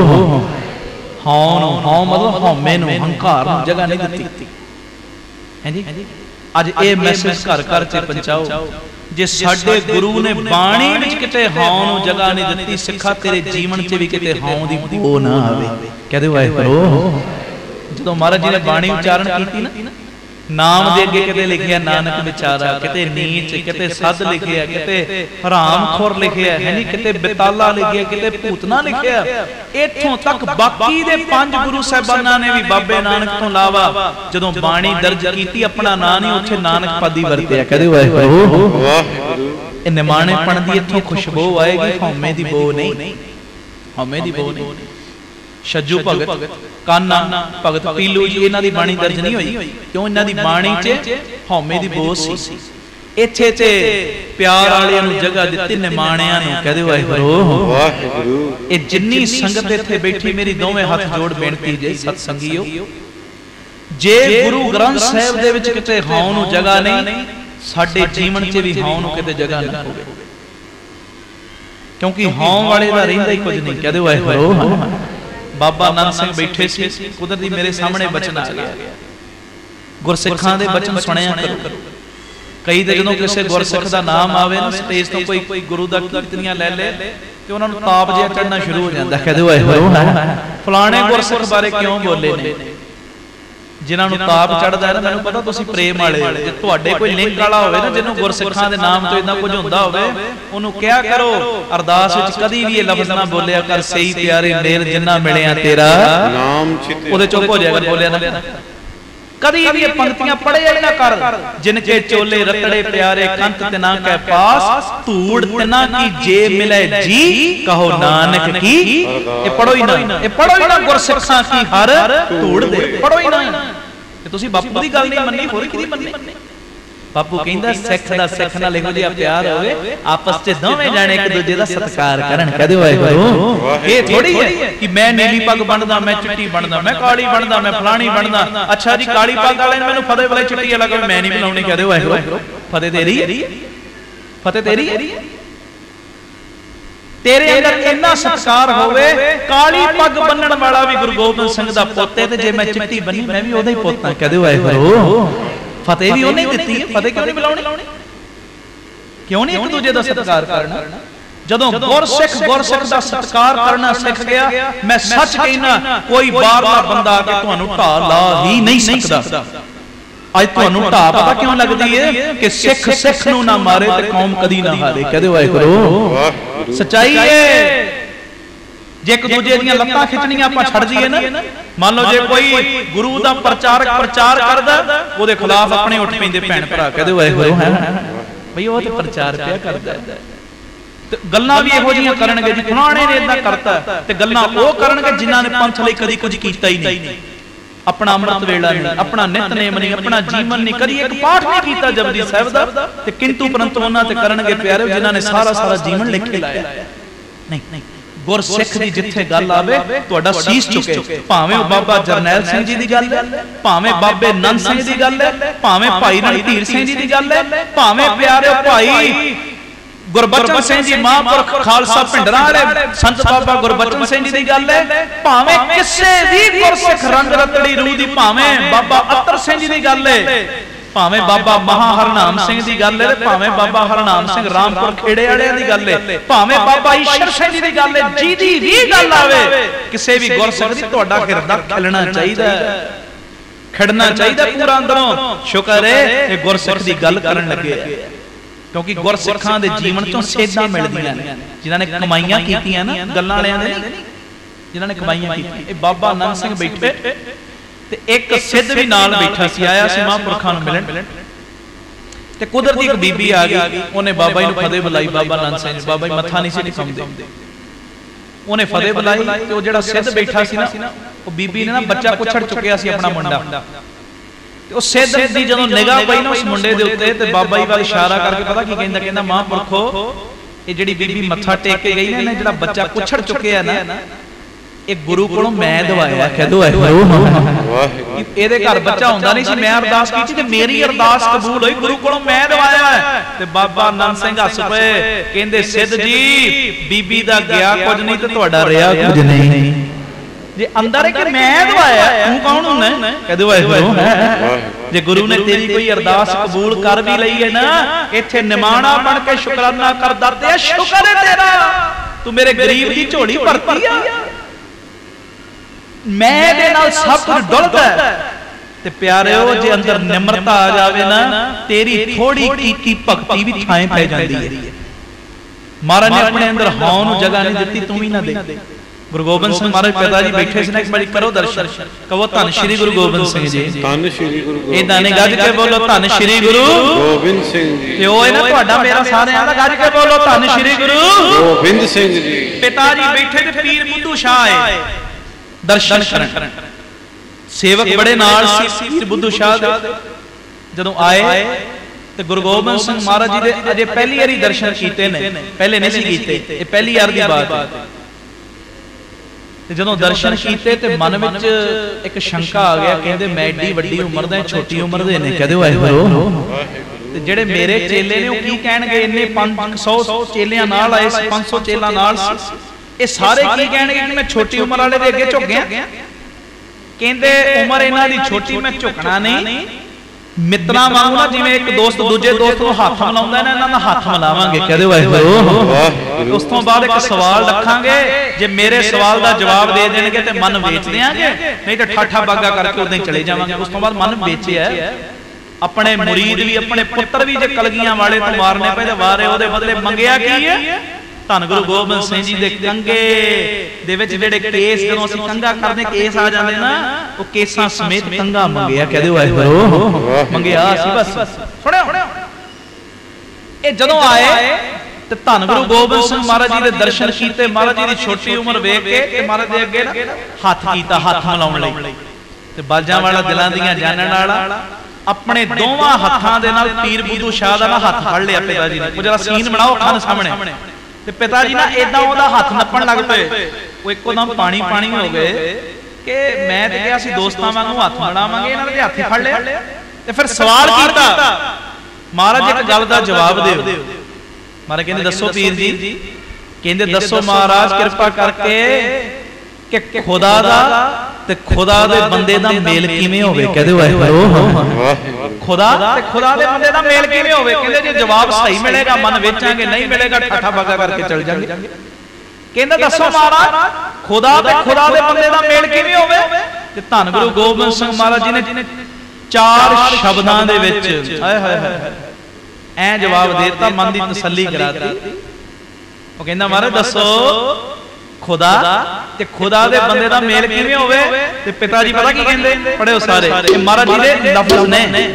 हौं नूं, हौं मतलब हौमे नूं, हंकार नूं जगह नहीं दित्ती है जी। अज ये मैसेज घर घर च पहुंचाओ। जे साडे गुरु ने बाणी विच किते हौं नूं जगह नहीं दित्ती, सिखा तेरे जीवन च भी किते हौं दी बो ना आवे। कह दो वाहिगुरू। जदों महाराज जी ने बाणी उच्चारण कीती ना, नाम दे अगे किते लिखिया नानक विचारा, किते नीच, किते सद लिखिया, किते हरामखोर लिखिया है नी, किते बेताला लिखिया, किते भूतना लिखिया। इथों तक बाकी दे 5 गुरु साहिबाना ने भी बाबे नानक तो इलावा जदों बाणी दर्ज कीती अपना नाम नहीं उत्थे नानक पदी वरतिया। कह दो वाहिगुरू। ये निमाणेपण दी इथों खुशबू आएगी, हौमे दी बो नहीं, हौमे दी बो नहीं। छज्जू भगत, काना भगत, पीलू जी, इन्हां दी बाणी दर्ज नहीं हुई। क्यों? इन्हां दी बाणी च हौमे दी बो सी। इत्थे ते प्यार वालियां नूं जगह दित्ती, निमाणियां नूं। कह दो वाहिगुरू। ये जिन्नी संगत इत्थे बैठी, मेरी दोवें हाथ जोड़ बेनती जे सतसंगीओ, जे गुरु ग्रंथ साहिब दे विच किते हौं नूं जगह नहीं, साडे जीवन च भी हौं नूं किते जगह ना होवे। क्योंकि हौं वाले दा रहिंदा ही कुछ नहीं। कह दो वाहिगुरू। बाबा नानक सिंह बैठे सी, कुदरती मेरे सामने बचन आ गया। गुरसिखां दे बचन सुनिया करो। कई ते जदों किसी गुरसिख दा नाम आवे ना, स्टेज तो कोई गुरु दा कीर्तनियां ले ले ते उन्हां नूं ताप जिहा चढ़ना शुरू हो जांदा। कह दो वाहिगुरू। फलाणे गुरसिख बारे क्यों बोले ने? जिन्हां नूं ताप चढ़दा है ना, मैनूं पता तुसीं प्रेम वाले हो। जे तुहाडे कोई लिंक वाला होवे ना, जिन्हों गुरसिखां दे नाम तो इदां कुछ हुंदा होवे, ओनूं क्या करो, अरदास विच कदी भी ये लफ्ज़ ना बोलिया कर, सही प्यारे मेल जिन्ना मिलिया तेरा नाम चिते, ओदे चुप हो जाया कर, बोलिया ना कदी भी ये पंक्तियां पढ़े ही ना कर। जिनके चोले रतड़े प्यारे कंत तिना के पास, धूड़ तिना की जे मिले जी, कहो नानक की। ये पढ़ो ही ना, ये पढ़ो ही ना गुरसिखां की हर धूड़ दे, पढ़ो ही ना। तुसी बापू दी गल नहीं मन्नी, होर किहदी मन्नी? बापू कहंदा सिख दा सिख नाल इहो जिहा प्यार होवे, आपस च दोवें जाने एक दूजे दा सत्कार करन। कह दो वाहिगुरू। ये थोड़ी है कि मैं नीली पग बनदा, मैं चिट्टी बनदा, मैं काली बनदा, मैं फलानी बनदा। अच्छा जी काली पग वाले ने मैनूं फतेह बुलाई, चिट्टी वाला मैं नहीं बुलाउणी। कह दो वाहिगुरू। फतेह तेरी, फतेह तेरी। तेरे अंदर इन्ना सत्कार होवे, काली पग बन्नण वाला भी गुरु गोबिंद सिंह दा पुੱਤ है, ते जे मैं चिट्टी बन्नी मैं भी ओदा ही पुੱਤ हां। कह दो वाहिगुरू। फतेह भी उन्हें दिती है, फतेह क्यों नहीं बुलाउणी? क्यों नहीं एक दूजे दा सत्कार करना? जदों गुरसिख दा सत्कार करना सिख गया, मैं सच कहना कोई बाहरला बंदा आके तुहानूं ढा ला ही नहीं सकदा। अज तुहानूं ढा पता क्यों लगदी है कि सिख सिख नूं ना मारे ते कौम कदी ना हारे। कहदे वाहिगुरू। सच्चाई है। जे एक दूजे दीयां लत्तां खिचणियां आपां छड्ड दईए ना, मान लो जे कोई गुरु दा प्रचारक प्रचार करदा, ओदे खिलाफ अपने उठ पैंदे भैण भरा। कहदे वाहिगुरू। है भई ओह ते प्रचार पिया करदा, ते गल्लां भी इहो जिहियां करनगे जी फलाणे ने इदां करता, ते गल्लां ओह करनगे जिन्हां ने पंथ लई कदी कुछ कीता ही नहीं। अपना अमृत वेला नहीं, अपना नितनेम नहीं, अपना जीवन नहीं, कदी एक पाठ नहीं कीता जपजी साहिब दा, ते किंतु परंतु उन्हां ते करनगे प्यारे जिन्हां ने सारा सारा जीवन लिखे लाया। नहीं गुरसिख दी जिथे गल आवे तुहाडा सीस चुके, भावें बाबा जरनैल सिंह जी दी गल है, भावें बाबे नंद सिंह दी गल है, भावें भाई रणधीर सिंह जी दी गल है, भावें प्यारे भाई गुरबचन सिंह जी महापुरख खालसा भिंडरां वाले संत बाबा गुरबचन सिंह जी दी गल है, भावें किसे भी गुरसिख रंग रतड़ी रूह दी, भावें बाबा अतर सिंह जी दी गल है, भावें बाबा महा हरनाम सिंह दी गल है, भावें बाबा हरनाम सिंह रामपुर खेड़े वाले दी गल है, भावें बाबा ईश्वर सिंह जी दी गल है, जिहदी भी गल आवे किसी भी गुरसिख दी तुहाडा हिरदा खिलना चाहिए, खिड़ना चाहिए पूरा अंदरों। शुक्र है कि गुरसिख दी गल करन लगे, क्योंकि गुरसिखां दे जीवन चों सेधां मिलदियां ने, जिन्हां ने कमाईयां कीतियां ना, गल्लां वालियां ने जिन्हां ने कमाईयां कीतियां। ए बाबा नंद सिंह बैठे ते एक सिद्ध भी नाल बैठा सी, आया सी महापुरखां नूं मिलण, ते कुदरती एक बीबी आ गई, उन्हें बाबा जी नूं फतेह बुलाई। बाबा नंद सिंह जी बाबा जी मत्था नहीं सी टिकाउंदे, उन्हें फतेह बुलाई। ते ओह जिहड़ा सिद्ध बैठा सी ना, ओह बीबी ने ना बच्चा कुछड़ चुकिया सी अपना मुंडा, ते ओह सिद्ध दी जदों निगाह पई ना उस मुंडे दे उत्ते, ते बाबा जी वाल इशारा करके पता की कहंदा, कहंदा महापुरखो ये जिहड़ी बीबी मत्था टेक के गई ना, इहने जिहड़ा बच्चा कुछड़ चुकिया ना, एक गुरु कोलों मैं दवाया। कह दो एदे घर बच्चा हुंदा नहीं सी, मैं अरदास कीती ते मेरी अरदास कबूल होई, गुरु कोलों मैं दवाया। ते बाबा नंद सिंह हस पए, कहंदे सिद्ध जी बीबी दा गया कुछ नहीं ते तुहाडा रिहा कुछ नहीं, जे अंदर है कि मैं दवाया तू कौन हुंदा? कह दो वाहिगुरू। जे गुरु ने तेरी कोई अरदास कबूल कर भी लई है ना, इत्थे निमाणा बन के शुकराना कर दते, शुक्र है तेरा तू मेरे गरीब दी झोली भरती आ, मैं दे नाल सब कुछ डुलदा है। ते प्यारेओ जे अंदर निम्रता आ जावे ना, तेरी थोड़ी कीती भगती भी थाएं पै जांदी है। महाराज ने अपने अंदर हौं नूं जगह नहीं दित्ती, तू भी ना दे। गुरु गोबिंद सिंह महाराज पिताजी बैठे सी ना, एक बारी करो दर्शन, कहो धन श्री गुरु गोबिंद सिंह जी, धन श्री गुरु गोबिंद, इदां नहीं गज के बोलो धन श्री गुरु गोबिंद सिंह जी। ते ओए ना तुहाडा मेरा सारियां दा गज के बोलो धन श्री गुरु गोबिंद सिंह जी। पिताजी बैठे ते पीर बुद्धू शाह आए दर्शन करन, सेवक बड़े नाल सी पीर बुद्धू शाह दे। जदों आए ते गुरु गोबिंद सिंह महाराज जी दे अजे पहली बारी दर्शन कीते ने, पहले नहीं सी कीते, ये पहली बार दी बात है। ते जदों दर्शन कीते ते मन विच एक शंका आ गया, कहंदे मैं एडी वड्डी उम्र दा छोटी उम्र दे ने, कहदे वाहिगुरू ते जेड़े मेरे चेले ने ओह की कहणगे, इन्ने 500 चेलियां नाल आए, 500 चेला नाल ये सारे की कहणगे कि मैं छोटी उम्र वाले दे अगे झुक गया। कहंदे उम्र इन्हां दी छोटी, मैं झुकना नहीं, मित्रां वांगू ना जिवें एक दोस्त दूजे दोस्त नूं हत्थ मिलाउंदा ना, इन्हां दा हत्थ मिलावांगे। कहदे वाहिगुरू। उस तों बाद एक सवाल रखांगे, जे मेरे सवाल दा जवाब दे देणगे ते मन वेच देंगे, नहीं तो ठाठा बागा करके उदां ही चले जावांगे। उस तों बाद मन वेचिया, अपने मुरीद भी अपने पुत्र भी जे कलगियां वाले तो मारने पे ते वारे ओहदे बदले मंगिया की है, ਧੰਨ ਗੁਰੂ ਗੋਬਿੰਦ ਸਿੰਘ ਜੀ ਦੇ ਕੰਗੇ ਦੇ ਵਿੱਚ ਜਿਹੜੇ ਕੇਸ, ਜਦੋਂ ਅਸੀਂ ਕੰਗਾ ਕਰਦੇ ਕੇਸ ਆ ਜਾਂਦੇ ਨਾ, ਉਹ ਕੇਸਾਂ ਸਮੇਤ ਕੰਗਾ ਮੰਗਿਆ, ਕਹਦੇ ਵਾਹਿਗੁਰੂ ਮੰਗਿਆ ਸੀ। ਬਸ ਸੁਣਿਓ, ਇਹ ਜਦੋਂ ਆਏ ਤੇ ਧੰਨ ਗੁਰੂ ਗੋਬਿੰਦ ਸਿੰਘ ਮਹਾਰਾਜ ਜੀ ਦੇ ਦਰਸ਼ਨ ਕੀਤੇ। ਮਹਾਰਾਜ ਜੀ ਦੀ ਛੋਟੀ ਉਮਰ ਵੇਖ ਕੇ ਤੇ ਮਹਾਰਾਜ ਦੇ ਅੱਗੇ ਨਾ ਹੱਥ ਕੀਤਾ, ਹੱਥ ਮਿਲਾਉਣ ਲਈ, ਤੇ ਬਾਜਾਂ ਵਾਲਾ ਦਿਲਾਂ ਦੀਆਂ ਜਾਣਨ ਵਾਲਾ ਆਪਣੇ ਦੋਵਾਂ ਹੱਥਾਂ ਦੇ ਨਾਲ ਪੀਰ ਬੁੱਧੂ ਸ਼ਾਹ ਦਾ ਨਾ ਹੱਥ ਫੜ ਲਿਆ ਪਿਤਾ ਜੀ ਨੇ। ਉਹ ਜਰਾ ਸੀਨ ਬਣਾਓ ਅੱਖਾਂ ਦੇ ਸਾਹਮਣੇ, ਤੇ ਪਿਤਾ ਜੀ ਨਾ ਏਦਾਂ ਉਹਦਾ ਹੱਥ ਨੱਪਣ ਲੱਗ ਪਏ। ਉਹ ਇੱਕੋਦਮ ਪਾਣੀ ਹੋ ਗਏ ਕਿ ਮੈਂ ਤੇ ਕਿਹਾ ਸੀ ਦੋਸਤਾਂ ਵਾਂਗੂ ਹੱਥ ਮਿਲਾਵਾਂਗੇ, ਇਹਨਾਂ ਨੇ ਹੱਥ ਹੀ ਫੜ ਲਿਆ। ਤੇ ਫਿਰ ਸਵਾਲ ਕੀਤਾ, ਮਹਾਰਾਜ ਇੱਕ ਗੱਲ ਦਾ ਜਵਾਬ ਦਿਓ। ਮਹਾਰਾਜ ਕਹਿੰਦੇ ਦੱਸੋ ਪੀਰ ਜੀ। ਕਹਿੰਦੇ ਦੱਸੋ ਮਹਾਰਾਜ ਕਿਰਪਾ ਕਰਕੇ ਕਿ ਖੁਦਾ ਦਾ ਤੇ ਖੁਦਾ ਦੇ ਬੰਦੇ ਦਾ ਮੇਲ ਕਿਵੇਂ ਹੋਵੇ? ਕਹਦੇ ਵਾਹਿਗੁਰੂ। ਖੁਦਾ ਤੇ ਖੁਦਾ ਦੇ ਬੰਦੇ ਦਾ ਮੇਲ ਕਿਵੇਂ ਹੋਵੇ? ਕਹਿੰਦੇ ਜੇ ਜਵਾਬ ਸਹੀ ਮਿਲੇਗਾ ਮਨ ਵੇਚਾਂਗੇ, ਨਹੀਂ ਮਿਲੇਗਾ ਠਾਠਾ ਬਾਗਾ ਕਰਕੇ ਚੱਲ ਜਾਾਂਗੇ। ਕਹਿੰਦਾ ਦੱਸੋ ਮਹਾਰਾਜ ਖੁਦਾ ਤੇ ਖੁਦਾ ਦੇ ਬੰਦੇ ਦਾ ਮੇਲ ਕਿਵੇਂ ਹੋਵੇ? ਤੇ ਧੰਨ ਗੁਰੂ ਗੋਬਿੰਦ ਸਿੰਘ ਮਹਾਰਾਜ ਜੀ ਨੇ 4 ਸ਼ਬਦਾਂ ਦੇ ਵਿੱਚ ਹਾਏ ਹਾਏ ਹਾਏ ਐ ਜਵਾਬ ਦੇ ਦਿੱਤਾ, ਮਨ ਦੀ ਤਸੱਲੀ ਕਰਾਤੀ। ਉਹ ਕਹਿੰਦਾ ਮਹਾਰਾਜ ਦੱਸੋ ਖੁਦਾ ਤੇ ਖੁਦਾ ਦੇ ਬੰਦੇ ਦਾ ਮੇਲ ਕਿਵੇਂ ਹੋਵੇ? ਤੇ ਪਿਤਾ ਜੀ ਪਤਾ ਕੀ ਕਹਿੰਦੇ? ਪੜਿਓ ਸਾਰੇ, ਇਹ ਮਹਾਰਾਜ ਜੀ ਦੇ ਲਫ਼ਜ਼ ਨੇ।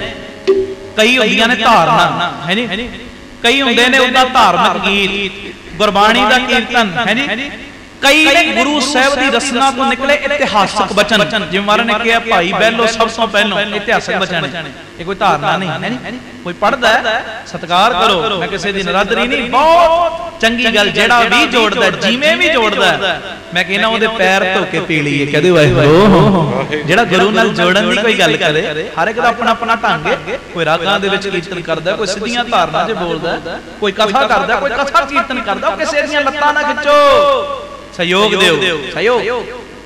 ਕਈ ਹੁੰਦੀਆਂ ਨੇ ਧਾਰਨਾ, ਹੈ ਨੀ, ਕਈ ਹੁੰਦੇ ਨੇ ਉਹਦਾ ਧਾਰਮਿਕ ਗੀਤ, ਗੁਰਬਾਣੀ ਦਾ ਕੀਰਤਨ, ਹੈ ਨੀ, ਕਈ ਨੇ ਗੁਰੂ ਸਾਹਿਬ ਦੀ ਰਸਨਾ ਤੋਂ ਨਿਕਲੇ ਇਤਿਹਾਸਕ ਬਚਨ। ਜਿਵੇਂ ਮਹਾਰਾਜ ਨੇ ਕਿਹਾ ਭਾਈ ਬਹਿਲੋ ਸਭ ਤੋਂ ਪਹਿਲਾਂ ਇਤਿਹਾਸਕ ਬਚਨ, ਇਹ ਕੋਈ ਧਾਰਨਾ ਨਹੀਂ, ਹੈ ਨੀ। ਕੋਈ ਪੜਦਾ ਸਤਿਕਾਰ ਕਰੋ, ਮੈਂ ਕਿਸੇ ਦੀ ਨਰਾਦਰੀ ਨਹੀਂ, ਬਹੁਤ ਚੰਗੀ ਗੱਲ। ਜਿਹੜਾ ਵੀ ਜੋੜਦਾ, ਜਿਵੇਂ ਵੀ ਜੋੜਦਾ, ਮੈਂ ਕਹਿੰਦਾ ਉਹਦੇ ਪੈਰ ਧੋ ਕੇ ਪੀ ਲਈਏ, ਕਹਦੇ ਵਾਹਿਗੁਰੂ। ਜਿਹੜਾ ਗੁਰੂ ਨਾਲ ਜੋੜਨ ਦੀ ਕੋਈ ਗੱਲ ਕਰੇ, ਹਰ ਇੱਕ ਦਾ ਆਪਣਾ ਆਪਣਾ ਢੰਗ ਹੈ। ਕੋਈ ਰਾਗਾਂ ਦੇ ਵਿੱਚ ਕੀਰਤਨ ਕਰਦਾ, ਕੋਈ ਸਿੱਧੀਆਂ ਧਾਰਨਾ 'ਚ ਬੋਲਦਾ, ਕੋਈ ਕਥਾ ਕਰਦਾ, ਕੋਈ ਕਥਾ ਕੀਰਤਨ ਕਰਦਾ। ਕਿਸੇ ਦੀਆਂ ਲੱਤਾਂ ਨਾ ਖਿੱਚੋ, ਸਹਿਯੋਗ ਦਿਓ, ਸਹਿਯੋਗ।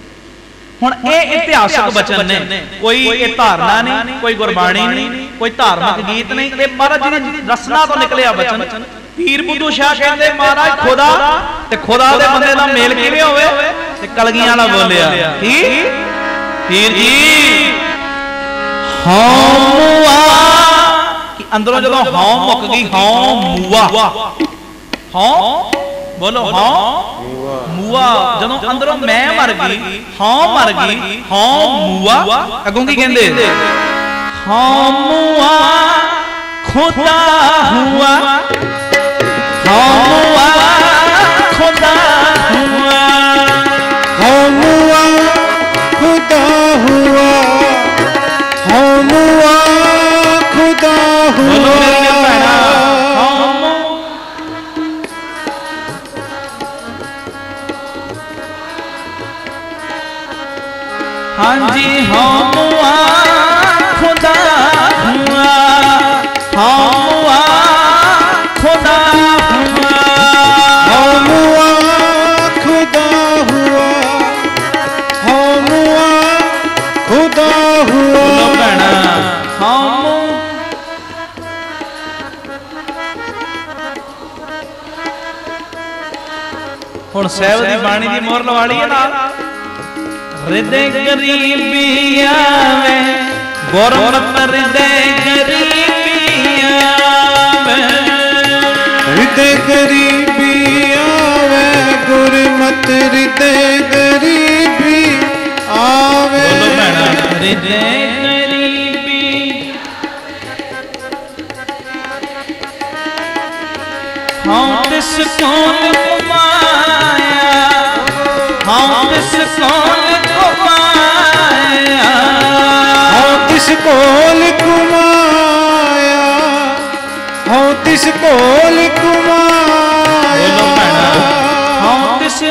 ਹੁਣ ਇਹ ਇਤਿਹਾਸਕ ਬਚਨ ਨੇ, ਕੋਈ ਇਹ ਧਾਰਨਾ ਨਹੀਂ, ਕੋਈ ਗੁਰਬਾਣੀ ਨਹੀਂ, ਕੋਈ ਧਾਰਮਿਕ ਗੀਤ ਨਹੀਂ, ਇਹ ਮਹਾਰਾਜ ਜੀ ਦੀ ਰਸਨਾ ਤੋਂ ਨਿਕਲਿਆ ਬਚਨ। ਪੀਰ ਬੁੱਧੂ ਸ਼ਾਹ ਕਹਿੰਦੇ ਮਹਾਰਾਜ ਖੁਦਾ ਤੇ ਖੁਦਾ ਦੇ ਬੰਦੇ ਦਾ ਮੇਲ ਕਿਵੇਂ ਹੋਵੇ? ਤੇ ਕਲਗੀਆਂ ਵਾਲਾ ਬੋਲਿਆ ਕੀ ਪੀਰ ਜੀ ਹਉ ਕਿ ਅੰਦਰੋਂ ਜਦੋਂ ਹਉ ਮੁੱਕ ਗਈ, ਹਉ ਮੂਆ, ਹਉ ਬੋਲੋ ਹਉ ਮੂਆ, ਜਦੋਂ ਅੰਦਰੋਂ ਮੈਂ ਮਰ ਗਈ, ਹਉ ਮਰ ਗਈ, ਹਉ ਮੂਆ। ਅੱਗੋਂ ਕੀ ਕਹਿੰਦੇ? ਹਉ ਮੂਆ ਖੁਦਾ ਹੁਆ, ਹਉ ਮੂਆ ਖੁਦਾ ਹੁਆ, ਹਉ ਮੂਆ ਖੁਦਾ ਹੁਆ, ਹਉ ਮੂਆ ਖੁਦਾ ਹੁਆ। ਹਾਂਜੀ ਹਉ ਮੂਆ ਖੁਦਾ ਹੁਆ, ਹਉ ਮੂਆ ਖੁਦਾ ਹੁਆ, ਹਉ ਮੂਆ ਖੁਦਾ ਹੁਆ, ਹਉ ਮੂਆ ਖੁਦਾ ਹੁਆ। ਬੋਲੋ ਭੈਣਾ ਹਉ। ਹੁਣ ਸਾਹਿਬ ਦੀ ਬਾਣੀ ਦੀ ਮੋਹਰ ਲਵਾ ਲਈ ਨਾਲ। ਹਿਰਦੇ ਗਰੀਬੀ ਆਵੇ ਗੁਰਮਤਿ, ਹਿਰਦੇ ਗਰੀਬੀ ਆਵੇ, ਹਿਰਦੇ ਗਰੀਬੀ ਆਵੇ ਗੁਰਮਤਿ, ਹਿਰਦੇ ਗਰੀਬੀ ਆਵੇ। ਬੋਲੋ ਭੈਣਾ ਹਿਰਦੇ ਗਰੀਬੀ ਹਉ ਤਿਸ ਕੋਲ ਕਮਾਇਆ, ਹਉ ਤਿਸ ਕੋਲ ਕਮਾਇਆ, ਹਉ ਤਿਸ ਕੋਲ ਕਮਾਇਆ, ਹਉ ਤਿਸ ਕੋਲ ਕਮਾਇਆ। ਬੋਲੋ ਭੈਣਾ ਹਉ ਤਿਸ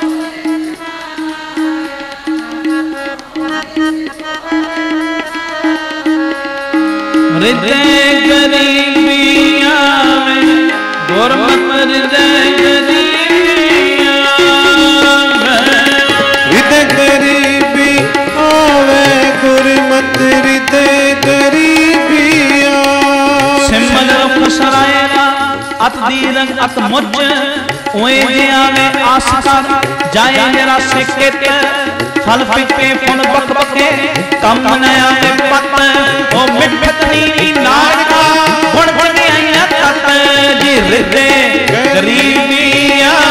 ਹਿਰਦੇ ਗਰੀਬੀ ਆਵੇ ਗੁਰਮਤਿ, ਹਿਰਦੇ ਗਰੀਬੀ ਆਵੇ, ਹਿਰਦੇ ਗਰੀਬੀ ਆਵੇ ਗੁਰਮਤਿ, ਹਿਰਦੇ ਗਰੀਬੀ ਆਵੇ। ਸਿਮਲ ਰੁਖ ਸਰਾਇਲਾ ਅਤ ਦੀਰੰਗ ਅਤ ਮੁੱਚ, ਓਏ ਜੇ ਆਵੇ ਆਸਕਾ ਜਾਏ ਜਰਾ ਸਿੱਕਤ, ਫਲ ਪੀਪੇ ਫੁਨ ਬਕ ਬਕੇ ਕੰਮ ਨ ਆਵੇ ਪਤ, ਉਹ ਮਿੱਠਤਨੀ ਨਾੜਕਾ ਹੁਣ ਬਣ ਆਈਆਂ ਤਤ, ਜੀ ਹਿਰਦੇ ਗਰੀਬੀ ਆ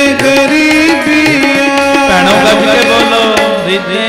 गरीबिया। भैनों गज के बोलो रिद्धे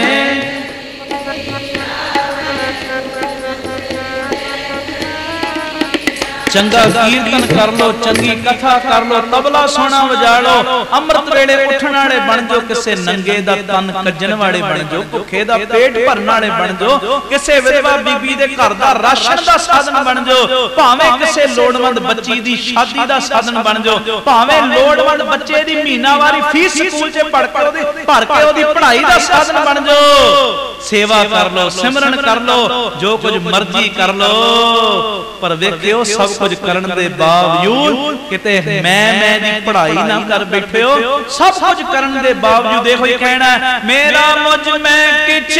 चंगा कीर्तन कर लो, चंगी कथा कर लो, तबला सोना वजा लो, अमृत वेले उठण वाले बन जाओ, किसे नंगे दा तन कजन वाले बन जाओ, भुखे दा पेट भरन वाले बन जाओ, किसे विधवा बीबी दे घर दा राशन दा साधन बन जाओ, भावें किसे लोड़वंद बच्ची दी शादी दा साधन बन जाओ, भावें लोड़वंद बच्चे दी महीनावारी फीस स्कूल च भर के ओदी पढ़ाई दा साधन बन जाओ। सेवा कर लो, सिमरन कर लो, जो कुछ मर्जी कर लो, पर वेखियो सब कुछ करन दे बावजूद किते मैं दी पढ़ाई ना कर बैठे हो, सब कुछ करन दे बावजूद देखो ये कहना है मेरा मुझ में किछ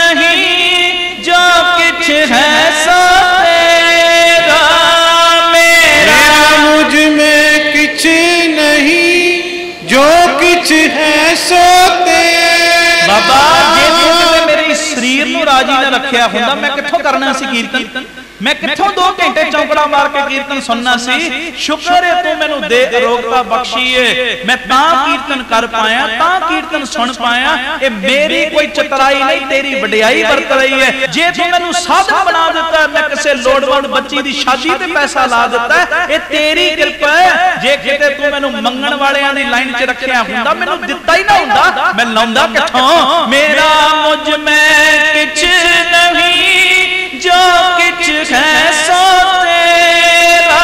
नहीं जो किछ है सो तेरा, मेरा मुझ में किछ नहीं जो किछ है सो तेरा। बाबा जे तुमने मेरे शरीर नूं राजी ना रखिया हुंदा मैं कित्थों करना सी कीर्तन, मैं कित्थों 2 घंटे चौंकड़ा मार के कीर्तन सुनना सी। शुक्र है तू मैनू दे अरोगता बख्शी है, मैं तां कीर्तन कर पाया, तां कीर्तन सुन पाया। ये मेरी कोई चतराई नहीं, तेरी वडियाई बरत रही है। जे तू मैनू साधन बना दिता, मैं किसी लोड़वंद बच्ची दी शादी ते पैसा ला दिता, ये तेरी कृपा है। जे किते तू मैनू मंगण वालियां दी लाइन च रखिया हुंदा, मैनू दिता ही ना हुंदा, मैं लाउंदा कित्थों। मेरा मुझ में किछ नहीं जो किछ है सो तेरा,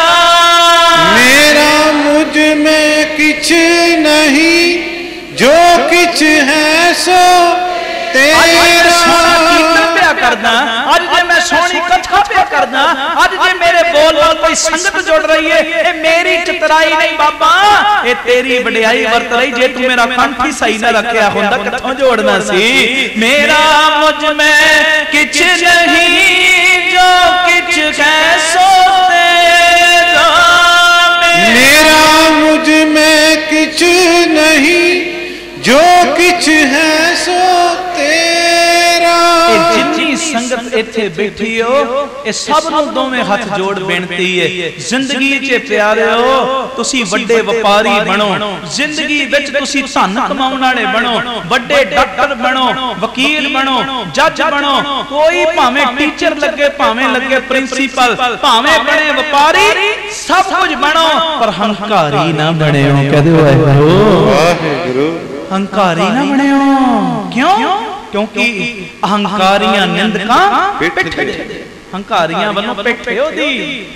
मेरा मुझ में किछ नहीं जो किछ है सो तेरा। सोना कीर्तन पिया करदा, अज जे मैं सोनी कथा पिया करदा, अज जे मेरे बोल नाल कोई संगत जुड़ रही है, ये मेरी चतराई नहीं बाबा, ये तेरी वडियाई वर्त रही। जे तू मेरा कंठ ही सही ना रखिया हुंदा कित्थों जोड़ना सी। मेरा मुझ में किछ नहीं जो किछ है सो तेरा, मेरा मुझ में किछ नहीं जो किछ है सो तेरा। जिन्नी संगत इत्थे बैठी हो, ये सब नूं दोवें हाथ जोड़ बेनती है, जिंदगी च प्यारिओ तुसी वड्डे व्यापारी बनो, जिंदगी विच तुसी धन कमाउण वाले बनो, वड्डे डॉक्टर बनो, वकील बनो, जज बनो, कोई भावें टीचर लगे, भावें लगे प्रिंसीपल, भावें बने व्यापारी, सब कुछ बनो, पर हंकारी ना बनिओ। कहदे वाहिगुरू, हंकारी ना बनिओ। क्यों? क्योंकि अहंकारियां निंदकां पिठे, हंकारियां वल्लों पिठे ओदी।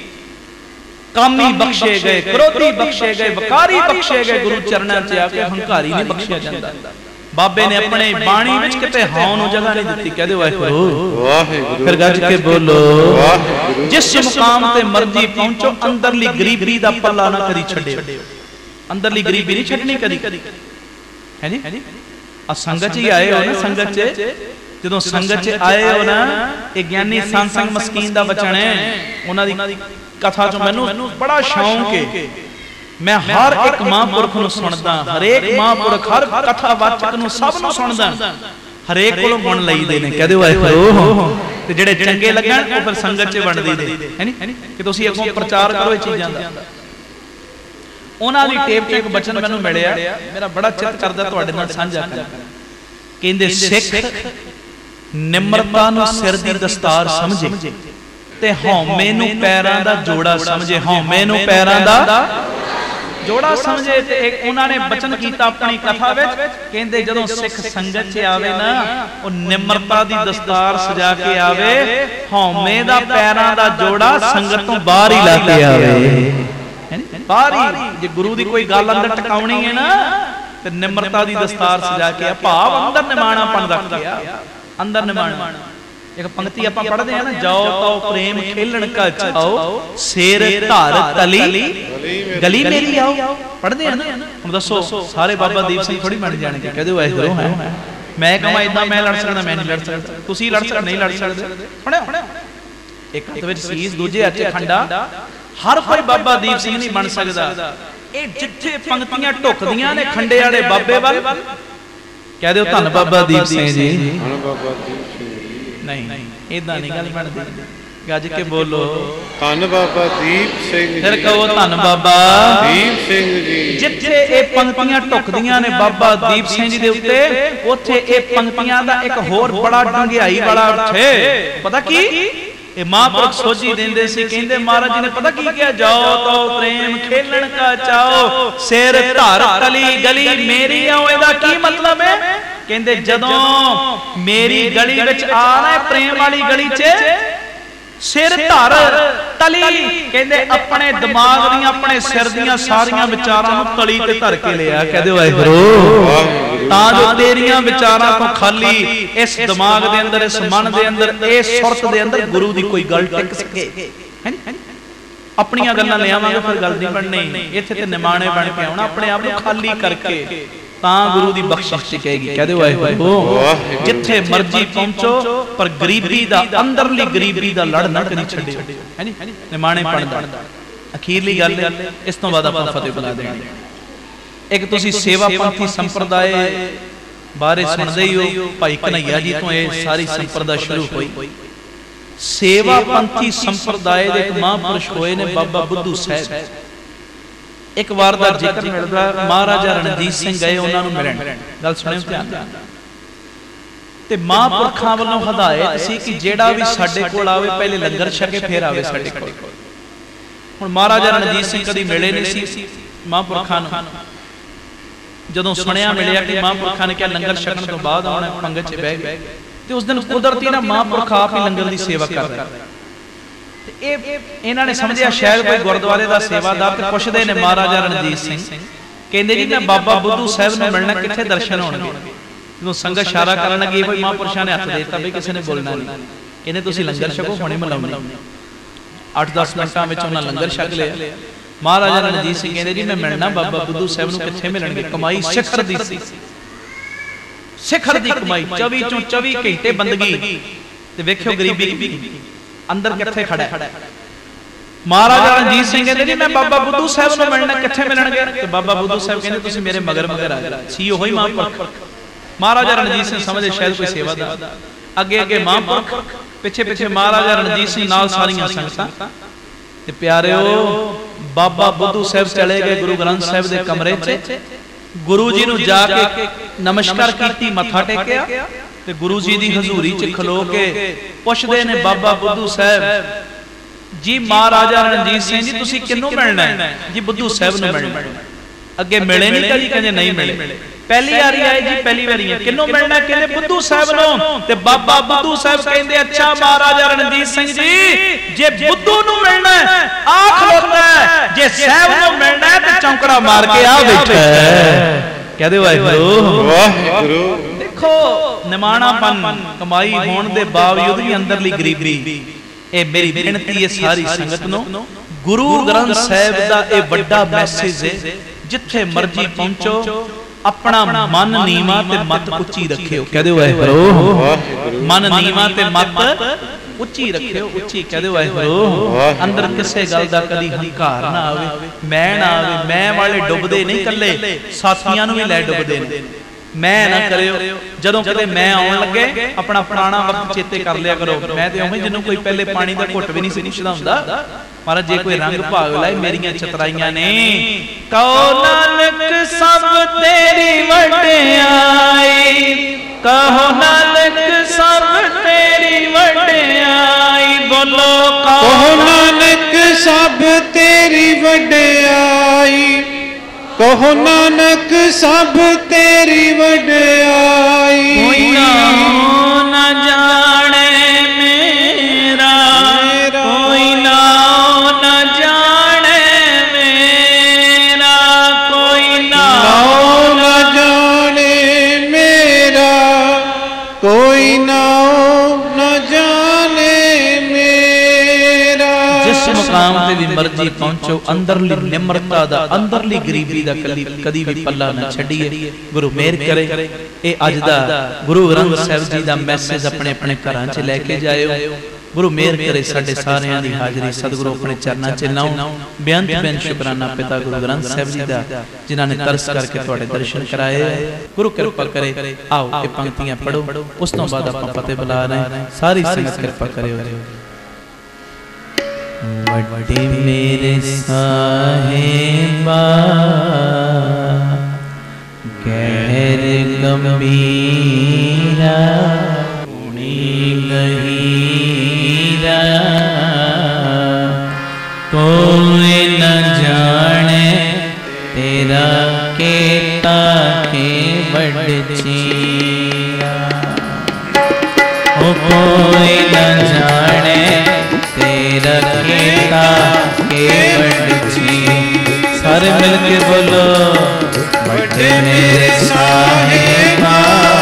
कामी बख्शे गए, क्रोधी बख्शे गए, वकारी बख्शे गए, गुरु चरणां च आके हंकारी नहीं बख्शिया जांदा। बाबे ने अपने बाणी विच किते हां नूं जगह नहीं दित्ती। कहदे वाहिगुरू, फिर गज के बोलो जिस मुकाम ते मर्जी पहुंचो, अंदरली गरीबी दा पल्ला ना कदी छड्डिओ। अंदरली गरीबी नहीं छड्डनी कदी, है जी। आ संगत ही आए हो ना, संगत च जदों संगत च आए हो ना, ये ज्ञानी संग मस्कीन दा बचन है, उन्हां दी कथा चों मैनू बड़ा शौक है। मैं हर एक महापुरख नूं सुणदा, हरेक महापुरख हर कथावाचक नूं सब नूं सुणदा, हरेक कोलों गुण लईदे ने। कहदे वाहिगुरू, ते जेड़े चंगे लगण ओ फिर संगत च वंड दईदे, है नी, कि तुसीं अगों प्रचार करो इह चीज़ां दा। उन्हां दी टेप च एक बचन मैनू मिलिया, मेरा बड़ा चित करदा तुहाडे नाल साझा कਰਾਂ। कहंदे सिख निम्रता नूं सिर दी दस्तार समझे ते हौमे नूं पैरां दा जोड़ा समझे, हौमे नूं पैरां दा जोड़ा समझे। ते एक उन्हां ने बचन कीता अपनी कथा विच, कहंदे जदों सिख संगत च आवे ना, ओ निम्रता दी दस्तार सजा के आवे, हौमे दा पैरां दा जोड़ा संगत तों बाहर ही ला के आवे। बारी जे गुरु दी कोई गल अंदर टकाउणी है ना, ते निम्रता दी दस्तार सजा के भाव अंदर निमाणापन रख के अंदर निमाणा। एक पंक्ति आपां पढ़दे हैं ना, जाओ तो प्रेम खेलण का चाओ, शेर धार तली गली मेरी आओ, पढ़दे हैं ना। हुण दसो सारे बाबा दीप सिंह थोड़ी बन जाणगे। कहदे वाहिगुरू है, मैं कहां इदां मैं लड़ सकदा, मैं नहीं लड़ सकदा, तुसीं लड़ सकदे नहीं लड़ सकदे। सुणिओ, एक हत्थ विच सीस, दूजे हत्थ च खंडा, हर कोई बाबा दीप सिंह नहीं बन सकदा। ये जिथे पंक्तियां ढुकदियां ने खंडे वाले बाबे वाल, कह दो धन बाबा दीप सिंह जी, नहीं इदां नहीं गल बनदी। ਗੱਜ ਕੇ ਬੋਲੋ ਧੰਨ ਬਾਬਾ ਦੀਪ ਸਿੰਘ ਜੀ। ਫਿਰ ਕਹੋ ਧੰਨ ਬਾਬਾ ਦੀਪ ਸਿੰਘ ਜੀ। ਜਿੱਥੇ ਇਹ ਪੰਕਤੀਆਂ ਢੁਕਦੀਆਂ ਨੇ ਬਾਬਾ ਦੀਪ ਸਿੰਘ ਜੀ ਦੇ ਉੱਤੇ, ਉੱਥੇ ਇਹ ਪੰਕਤੀਆਂ ਦਾ ਇੱਕ ਹੋਰ ਬੜਾ ਡੰਗਿਆਈ ਵਾਲਾ ਅਰਥ ਹੈ। ਪਤਾ ਕੀ ਇਹ ਮਹਾਂਪੁਰਖ ਸੋਝੀ ਦਿੰਦੇ ਸੀ, ਕਹਿੰਦੇ ਮਹਾਰਾਜ ਜੀ ਨੇ ਪਤਾ ਕੀ ਕਿਹਾ, ਜਾਓ ਤੋ ਪ੍ਰੇਮ ਖੇਲਣ ਕਾ ਚਾਓ, ਸਿਰ ਧਰ ਤਲੀ ਗਲੀ ਮੇਰੀ ਆਓ। ਇਹਦਾ ਕੀ ਮਤਲਬ ਹੈ? ਕਹਿੰਦੇ ਜਦੋਂ ਮੇਰੀ ਗਲੀ ਵਿੱਚ ਆਣਾ ਹੈ, ਪ੍ਰੇਮ ਵਾਲੀ ਗਲੀ 'ਚ ਸਿਰ ਧਰ ਤਲੀ, ਕਹਿੰਦੇ ਆਪਣੇ ਦਿਮਾਗ ਦੀਆਂ ਆਪਣੇ ਸਿਰ ਦੀਆਂ ਸਾਰੀਆਂ ਵਿਚਾਰਾਂ ਨੂੰ ਤਲੀ ਤੇ ਧਰ ਕੇ ਲਿਆ। ਕਹਦੇ ਵਾਹਿਗੁਰੂ, ਤਾਂ ਜੋ ਤੇਰੀਆਂ ਵਿਚਾਰਾਂ ਤੋਂ ਖਾਲੀ ਇਸ ਦਿਮਾਗ ਦੇ ਅੰਦਰ, ਇਸ ਮਨ ਦੇ ਅੰਦਰ, ਇਸ ਸੁਰਤ ਦੇ ਅੰਦਰ ਗੁਰੂ ਦੀ ਕੋਈ ਗੱਲ ਟਿਕ ਸਕੇ। ਆਪਣੀਆਂ ਗੱਲਾਂ ਲਿਆਵਾਂਗੇ ਫਿਰ ਗੱਲ ਨਹੀਂ ਬਣਨੀ। ਇੱਥੇ ਤੇ ਨਿਮਾਣੇ ਬਣ ਕੇ ਆਉਣਾ, ਆਪਣੇ ਆਪ ਨੂੰ ਖਾਲੀ ਕਰਕੇ, ਤਾਂ ਗੁਰੂ ਦੀ ਬਖਸ਼ਿਸ਼ ਟਿਕੇਗੀ। ਕਹਦੇ ਵਾਹਿਗੁਰੂ, ਜਿੱਥੇ ਮਰਜੀ ਪਹੁੰਚੋ ਪਰ ਗਰੀਬੀ ਦਾ, ਅੰਦਰਲੀ ਗਰੀਬੀ ਦਾ ਲੜ ਨਾ ਕਦੀ ਛੱਡਿਓ, ਹੈ ਨੀ ਨਿਮਾਣੇ ਪੜਦਾ। ਅਖੀਰਲੀ ਗੱਲ ਇਸ ਤੋਂ ਬਾਅਦ ਆਪਾਂ ਫਤਿਹ ਬੁਲਾ ਦੇਣੀ। ਇੱਕ ਤੁਸੀਂ ਸੇਵਾ ਪੰਥੀ ਸੰਪਰਦਾਇ ਬਾਰੇ ਸੁਣਦੇ ਹੀ ਹੋ, ਭਾਈ ਕਨਈਆ ਜੀ ਤੋਂ ਇਹ ਸਾਰੀ ਸੰਪਰਦਾ ਸ਼ੁਰੂ ਹੋਈ। ਸੇਵਾ ਪੰਥੀ ਸੰਪਰਦਾਇ ਦੇ ਇੱਕ ਮਹਾਂਪੁਰਸ਼ ਹੋਏ ਨੇ ਬਾਬਾ ਬੁੱਧੂ ਸਾਹਿਬ। ਇੱਕ ਵਾਰ ਦਾ ਜ਼ਿਕਰ ਮਿਲਦਾ, ਮਹਾਰਾਜਾ ਰਣਜੀਤ ਸਿੰਘ ਗਏ ਉਹਨਾਂ ਨੂੰ ਮਿਲਣ। ਗੱਲ ਸੁਣਿਓ ਧਿਆਨ ਨਾਲ। ਤੇ ਮਹਾਂਪੁਰਖਾਂ ਵੱਲੋਂ ਹਦਾਇਤ ਸੀ ਕਿ ਜਿਹੜਾ ਵੀ ਸਾਡੇ ਕੋਲ ਆਵੇ ਪਹਿਲੇ ਲੰਗਰ ਛਕੇ ਫਿਰ ਆਵੇ ਸਾਡੇ ਕੋਲ। ਹੁਣ ਮਹਾਰਾਜਾ ਰਣਜੀਤ ਸਿੰਘ ਕਦੀ ਮਿਲੇ ਨਹੀਂ ਸੀ ਮਹਾਂਪੁਰਖਾਂ ਨੂੰ। ਜਦੋਂ ਸੁਣਿਆ ਮਿਲਿਆ ਕਿ ਮਹਾਂਪੁਰਖਾਂ ਨੇ ਕਿਹਾ ਲੰਗਰ ਛਕਣ ਤੋਂ ਬਾਅਦ ਆਉਣਾ, ਪੰਗਤ 'ਚ ਬਹਿ ਗਏ। ਤੇ ਉਸ ਦਿਨ ਕੁਦਰਤੀ ਨਾ ਮਹਾਂਪੁਰਖ ਆਪ ਹੀ ਲੰਗਰ ਦੀ ਸੇਵਾ ਕਰ ਰਹੇ। ਇਹਨਾਂ ਨੇ ਸਮਝਿਆ ਸ਼ਾਇਦ ਕੋਈ ਗੁਰਦੁਆਰੇ ਦਾ ਸੇਵਾਦਾਰ, ਤੇ ਪੁੱਛਦੇ ਨੇ ਮਹਾਰਾਜਾ ਰਣਜੀਤ ਸਿੰਘ, ਕਹਿੰਦੇ ਜੀ ਮੈਂ ਬਾਬਾ ਬੁੱਧੂ ਸਾਹਿਬ ਨੂੰ ਮਿਲਣਾ, ਕਿੱਥੇ ਦਰਸ਼ਨ ਹੋਣਗੇ? ਜਦੋਂ ਸੰਗਤ ਇਸ਼ਾਰਾ ਕਰਨ ਲੱਗੀ, ਕੋਈ ਮਹਾਂਪੁਰਸ਼ਾਂ ਨੇ ਹੱਥ ਦੇ ਦਿੱਤਾ ਵੀ ਕਿਸੇ ਨੇ ਬੋਲਣਾ ਨਹੀਂ। ਕਹਿੰਦੇ ਤੁਸੀਂ ਲੰਗਰ ਛਕੋ, ਹੁਣੇ ਮਿਲਾਉਂਦੇ। 8-10 ਮਿੰਟਾਂ ਵਿੱਚ ਉਹਨਾਂ ਲੰਗਰ ਛਕ ਲਿਆ। ਮਹਾਰਾਜਾ ਰਣਜੀਤ ਸਿੰਘ ਕਹਿੰਦੇ ਜੀ ਮੈਂ ਮਿਲਣਾ ਬਾਬਾ ਬੁੱਧੂ ਸਾਹਿਬ ਨੂੰ, ਕਿੱਥੇ ਮਿਲਣਗੇ? ਕਮਾਈ ਸਿਖਰ ਦੀ ਸੀ, ਸਿਖਰ ਦੀ ਕਮਾਈ, 24 ਚੋਂ 24 ਘੰਟੇ ਬੰਦਗੀ। ਤੇ ਵੇਖਿਓ ਗਰੀਬੀ ਅੰਦਰ ਕਿੱਥੇ ਖੜਾ ਹੈ। ਮਹਾਰਾਜਾ ਰਣਜੀਤ ਸਿੰਘ ਕਹਿੰਦੇ ਜੀ ਮੈਂ ਬਾਬਾ ਬੁੱਧੂ ਸਾਹਿਬ ਨੂੰ ਮਿਲਣਾ, ਕਿੱਥੇ ਮਿਲਣਗੇ? ਤੇ ਬਾਬਾ ਬੁੱਧੂ ਸਾਹਿਬ ਕਹਿੰਦੇ ਤੁਸੀਂ ਮੇਰੇ ਮਗਰ ਮਗਰ ਆ ਜਾਓ। ਸੀ ਉਹੀ ਮਹਾਂਪੁਰਖ। ਮਹਾਰਾਜਾ ਰਣਜੀਤ ਸਿੰਘ ਸਮਝੇ ਸ਼ਾਇਦ ਕੋਈ ਸੇਵਾਦਾਰ। ਅੱਗੇ ਅੱਗੇ ਮਹਾਂਪੁਰਖ, ਪਿੱਛੇ ਪਿੱਛੇ ਮਹਾਰਾਜਾ ਰਣਜੀਤ ਸਿੰਘ ਨਾਲ ਸਾਰੀਆਂ ਸੰਗਤਾਂ। ਤੇ ਪਿਆਰਿਓ ਬਾਬਾ ਬੁੱਧੂ ਸਾਹਿਬ ਚਲੇ ਗਏ ਗੁਰੂ ਗ੍ਰੰਥ ਸਾਹਿਬ ਦੇ ਕਮਰੇ 'ਚ। ਗੁਰੂ ਜੀ ਨੂੰ ਜਾ ਕੇ ਨਮਸਕਾਰ ਕੀਤੀ, ਮੱਥਾ ਟੇਕਿਆ। ਤੇ ਗੁਰੂ ਜੀ ਦੀ ਹਜ਼ੂਰੀ 'ਚ ਖਲੋ ਕੇ ਪੁੱਛਦੇ ਨੇ ਬਾਬਾ ਬੁੱਧੂ ਸਾਹਿਬ ਜੀ, ਮਹਾਰਾਜਾ ਰਣਜੀਤ ਸਿੰਘ ਜੀ ਤੁਸੀਂ ਕਿਹਨੂੰ ਮਿਲਣਾ ਹੈ? ਜੀ ਬੁੱਧੂ ਸਾਹਿਬ ਨੂੰ ਮਿਲਣਾ। ਅੱਗੇ ਮਿਲੇ ਨਹੀਂ ਕਦੀ? ਕਹਿੰਦੇ ਨਹੀਂ ਮਿਲੇ। ਪਹਿਲੀ ਵਾਰੀ ਆਏ ਜੀ, ਪਹਿਲੀ ਵਾਰੀ ਹੈ। ਕਿਹਨੂੰ ਮਿਲਣਾ? ਕਹਿੰਦੇ ਬੁੱਧੂ ਸਾਹਿਬ ਨੂੰ। ਤੇ ਬਾਬਾ ਬੁੱਧੂ ਸਾਹਿਬ ਕਹਿੰਦੇ ਅੱਛਾ ਮਹਾਰਾਜਾ ਰਣਜੀਤ ਸਿੰਘ ਜੀ, ਜੇ ਬੁੱਧੂ ਨੂੰ ਮਿਲਣਾ ਆ ਖਲੋਤਾ ਹੈ, ਜੇ ਸਾਹਿਬ ਨੂੰ ਮਿਲਣਾ ਤੇ ਚੌਂਕੜਾ ਮਾਰ ਕੇ ਆ ਬੈਠਾ ਹੈ। ਕਹਦੇ ਵਾਹਿਗੁਰੂ, ਵਾਹਿਗੁਰੂ। ਦੇਖੋ ਨਿਮਾਣਾਪਨ, ਕਮਾਈ ਹੋਣ ਦੇ ਬਾਵਜੂਦ ਵੀ ਅੰਦਰਲੀ ਗਰੀਬੀ। ਇਹ ਮੇਰੀ ਬੇਨਤੀ ਹੈ ਸਾਰੀ ਸੰਗਤ ਨੂੰ, ਗੁਰੂ ਗ੍ਰੰਥ ਸਾਹਿਬ ਦਾ ਇਹ ਵੱਡਾ ਮੈਸੇਜ ਹੈ। ਜਿੱਥੇ ਮਰਜੀ ਪਹੁੰਚੋ ਆਪਣਾ ਮਨ ਨੀਵਾਂ ਤੇ ਮਤ ਉੱਚੀ ਰੱਖਿਓ। ਕਹਦੇ ਵਾਹਿਗੁਰੂ, ਮਨ ਨੀਵਾਂ ਤੇ ਮਤ ਉੱਚੀ ਰੱਖਿਓ, ਉੱਚੀ ਕਹਦੇ ਵਾਹਿਗੁਰੂ। ਅੰਦਰ ਕਿਸੇ ਗੱਲ ਦਾ ਕਦੀ ਹੰਕਾਰ ਨਾ ਆਵੇ, ਮੈਂ ਨਾ ਆਵੇ। ਮੈਂ ਵਾਲੇ ਡੁੱਬਦੇ ਨਹੀਂ ਕੱਲੇ, ਸਾਥੀਆਂ ਨੂੰ ਵੀ ਲੈ ਡੁੱਬਦੇ ਨੇ। ਮੈਂ ਨਾ ਕਰਿਓ। ਜਦੋਂ ਕਿਤੇ ਮੈਂ ਆਉਣ ਲੱਗੇ ਆਪਣਾ ਪੁਰਾਣਾ ਵਕਤ ਚੇਤੇ ਕਰ ਲਿਆ ਕਰੋ। ਮੈਂ ਤੇ ਉਵੇਂ ਜਿਹਨੂੰ ਕੋਈ ਪਹਿਲੇ ਪਾਣੀ ਦਾ ਘੁੱਟ ਵੀ ਨਹੀਂ ਸੀ ਪੁੱਛਦਾ ਹੁੰਦਾ। ਮਹਾਰਾਜ ਜੇ ਕੋਈ ਰੰਗ ਭਾਗ ਲਾਏ ਮੇਰੀਆਂ ਚਤਰਾਈਆਂ ਨੇ। ਕਹੋ ਨਾਨਕ ਸਭ ਤੇਰੀ ਵਡਿਆਈ, ਕਹੋ ਨਾਨਕ ਸਭ ਤੇਰੀ ਵਡਿਆਈ। ਬੋਲੋ ਕਹੋ ਨਾਨਕ ਸਭ ਤੇਰੀ ਵਡਿਆਈ, ਕਹੋ ਨਾਨਕ ਸਭ ਤੇਰੀ ਵਡਿਆਈ। ਕੋਈ ਨਾ ਜਾਣੇ ਮੇਰਾ, ਕੋਈ ਨਾ ਜਾਣੇ ਮੇਰਾ, ਕੋਈ ਨਾ ਜਾਣੇ ਮੇਰਾ, ਕੋਈ ਨਾ ਜਾਣੇ ਮੇਰਾ। ਜਿਸ ਮੁਕਾਮ ਤੇ ਵੀ ਮਰਜ਼ੀ ਪਹੁੰਚੋ ਅੰਦਰਲੀ ਨਿਮਰਤਾ ਦਾ, ਅੰਦਰਲੀ ਗਰੀਬੀ ਦਾ ਕਦੀ ਵੀ ਪੱਲਾ ਨਾ ਛੱਡੀਏ। ਗੁਰੂ ਮਿਹਰ ਕਰੇ ਇਹ ਅੱਜ ਦਾ ਗੁਰੂ ਗ੍ਰੰਥ ਸਾਹਿਬ ਜੀ ਦਾ ਮੈਸੇਜ ਆਪਣੇ ਆਪਣੇ ਘਰਾਂ 'ਚ ਲੈ ਕੇ ਜਾਇਓ। ਗੁਰੂ ਮਿਹਰ ਕਰੇ ਸਾਡੇ ਸਾਰਿਆਂ ਦੀ ਹਾਜ਼ਰੀ ਸਤਿਗੁਰੂ ਆਪਣੇ ਚਰਨਾਂ 'ਚ ਲਾਉ। ਬੇਅੰਤ ਬੇਅੰਤ ਸ਼ੁਕਰਾਨਾ ਪਿਤਾ ਗੁਰੂ ਗ੍ਰੰਥ ਸਾਹਿਬ ਜੀ ਦਾ, ਜਿਨ੍ਹਾਂ ਨੇ ਤਰਸ ਕਰਕੇ ਤੁਹਾਡੇ ਦਰਸ਼ਨ ਕਰਾਏ। ਗੁਰੂ ਕਿਰਪਾ ਕਰੇ। ਆਓ ਇਹ ਪੰਕਤੀਆਂ ਪੜੋ, ਉਸ ਤੋਂ ਬਾਅਦ ਆਪਾਂ ਫਤਿਹ ਬੁਲਾ ਰਹੇ। ਸਾਰੀ ਸੰਗਤ ਕਿਰਪਾ ਕਰਿਓ। वड्डे मेरे साहेबा गहर गंभीरा गहीरा कोई न जाने तेरा केता के बड़ चीरा ओ कोई न जाने तेरा केता के बड़ चीरा। सारे मिलके बोलो वड्डे मेरे साहेबा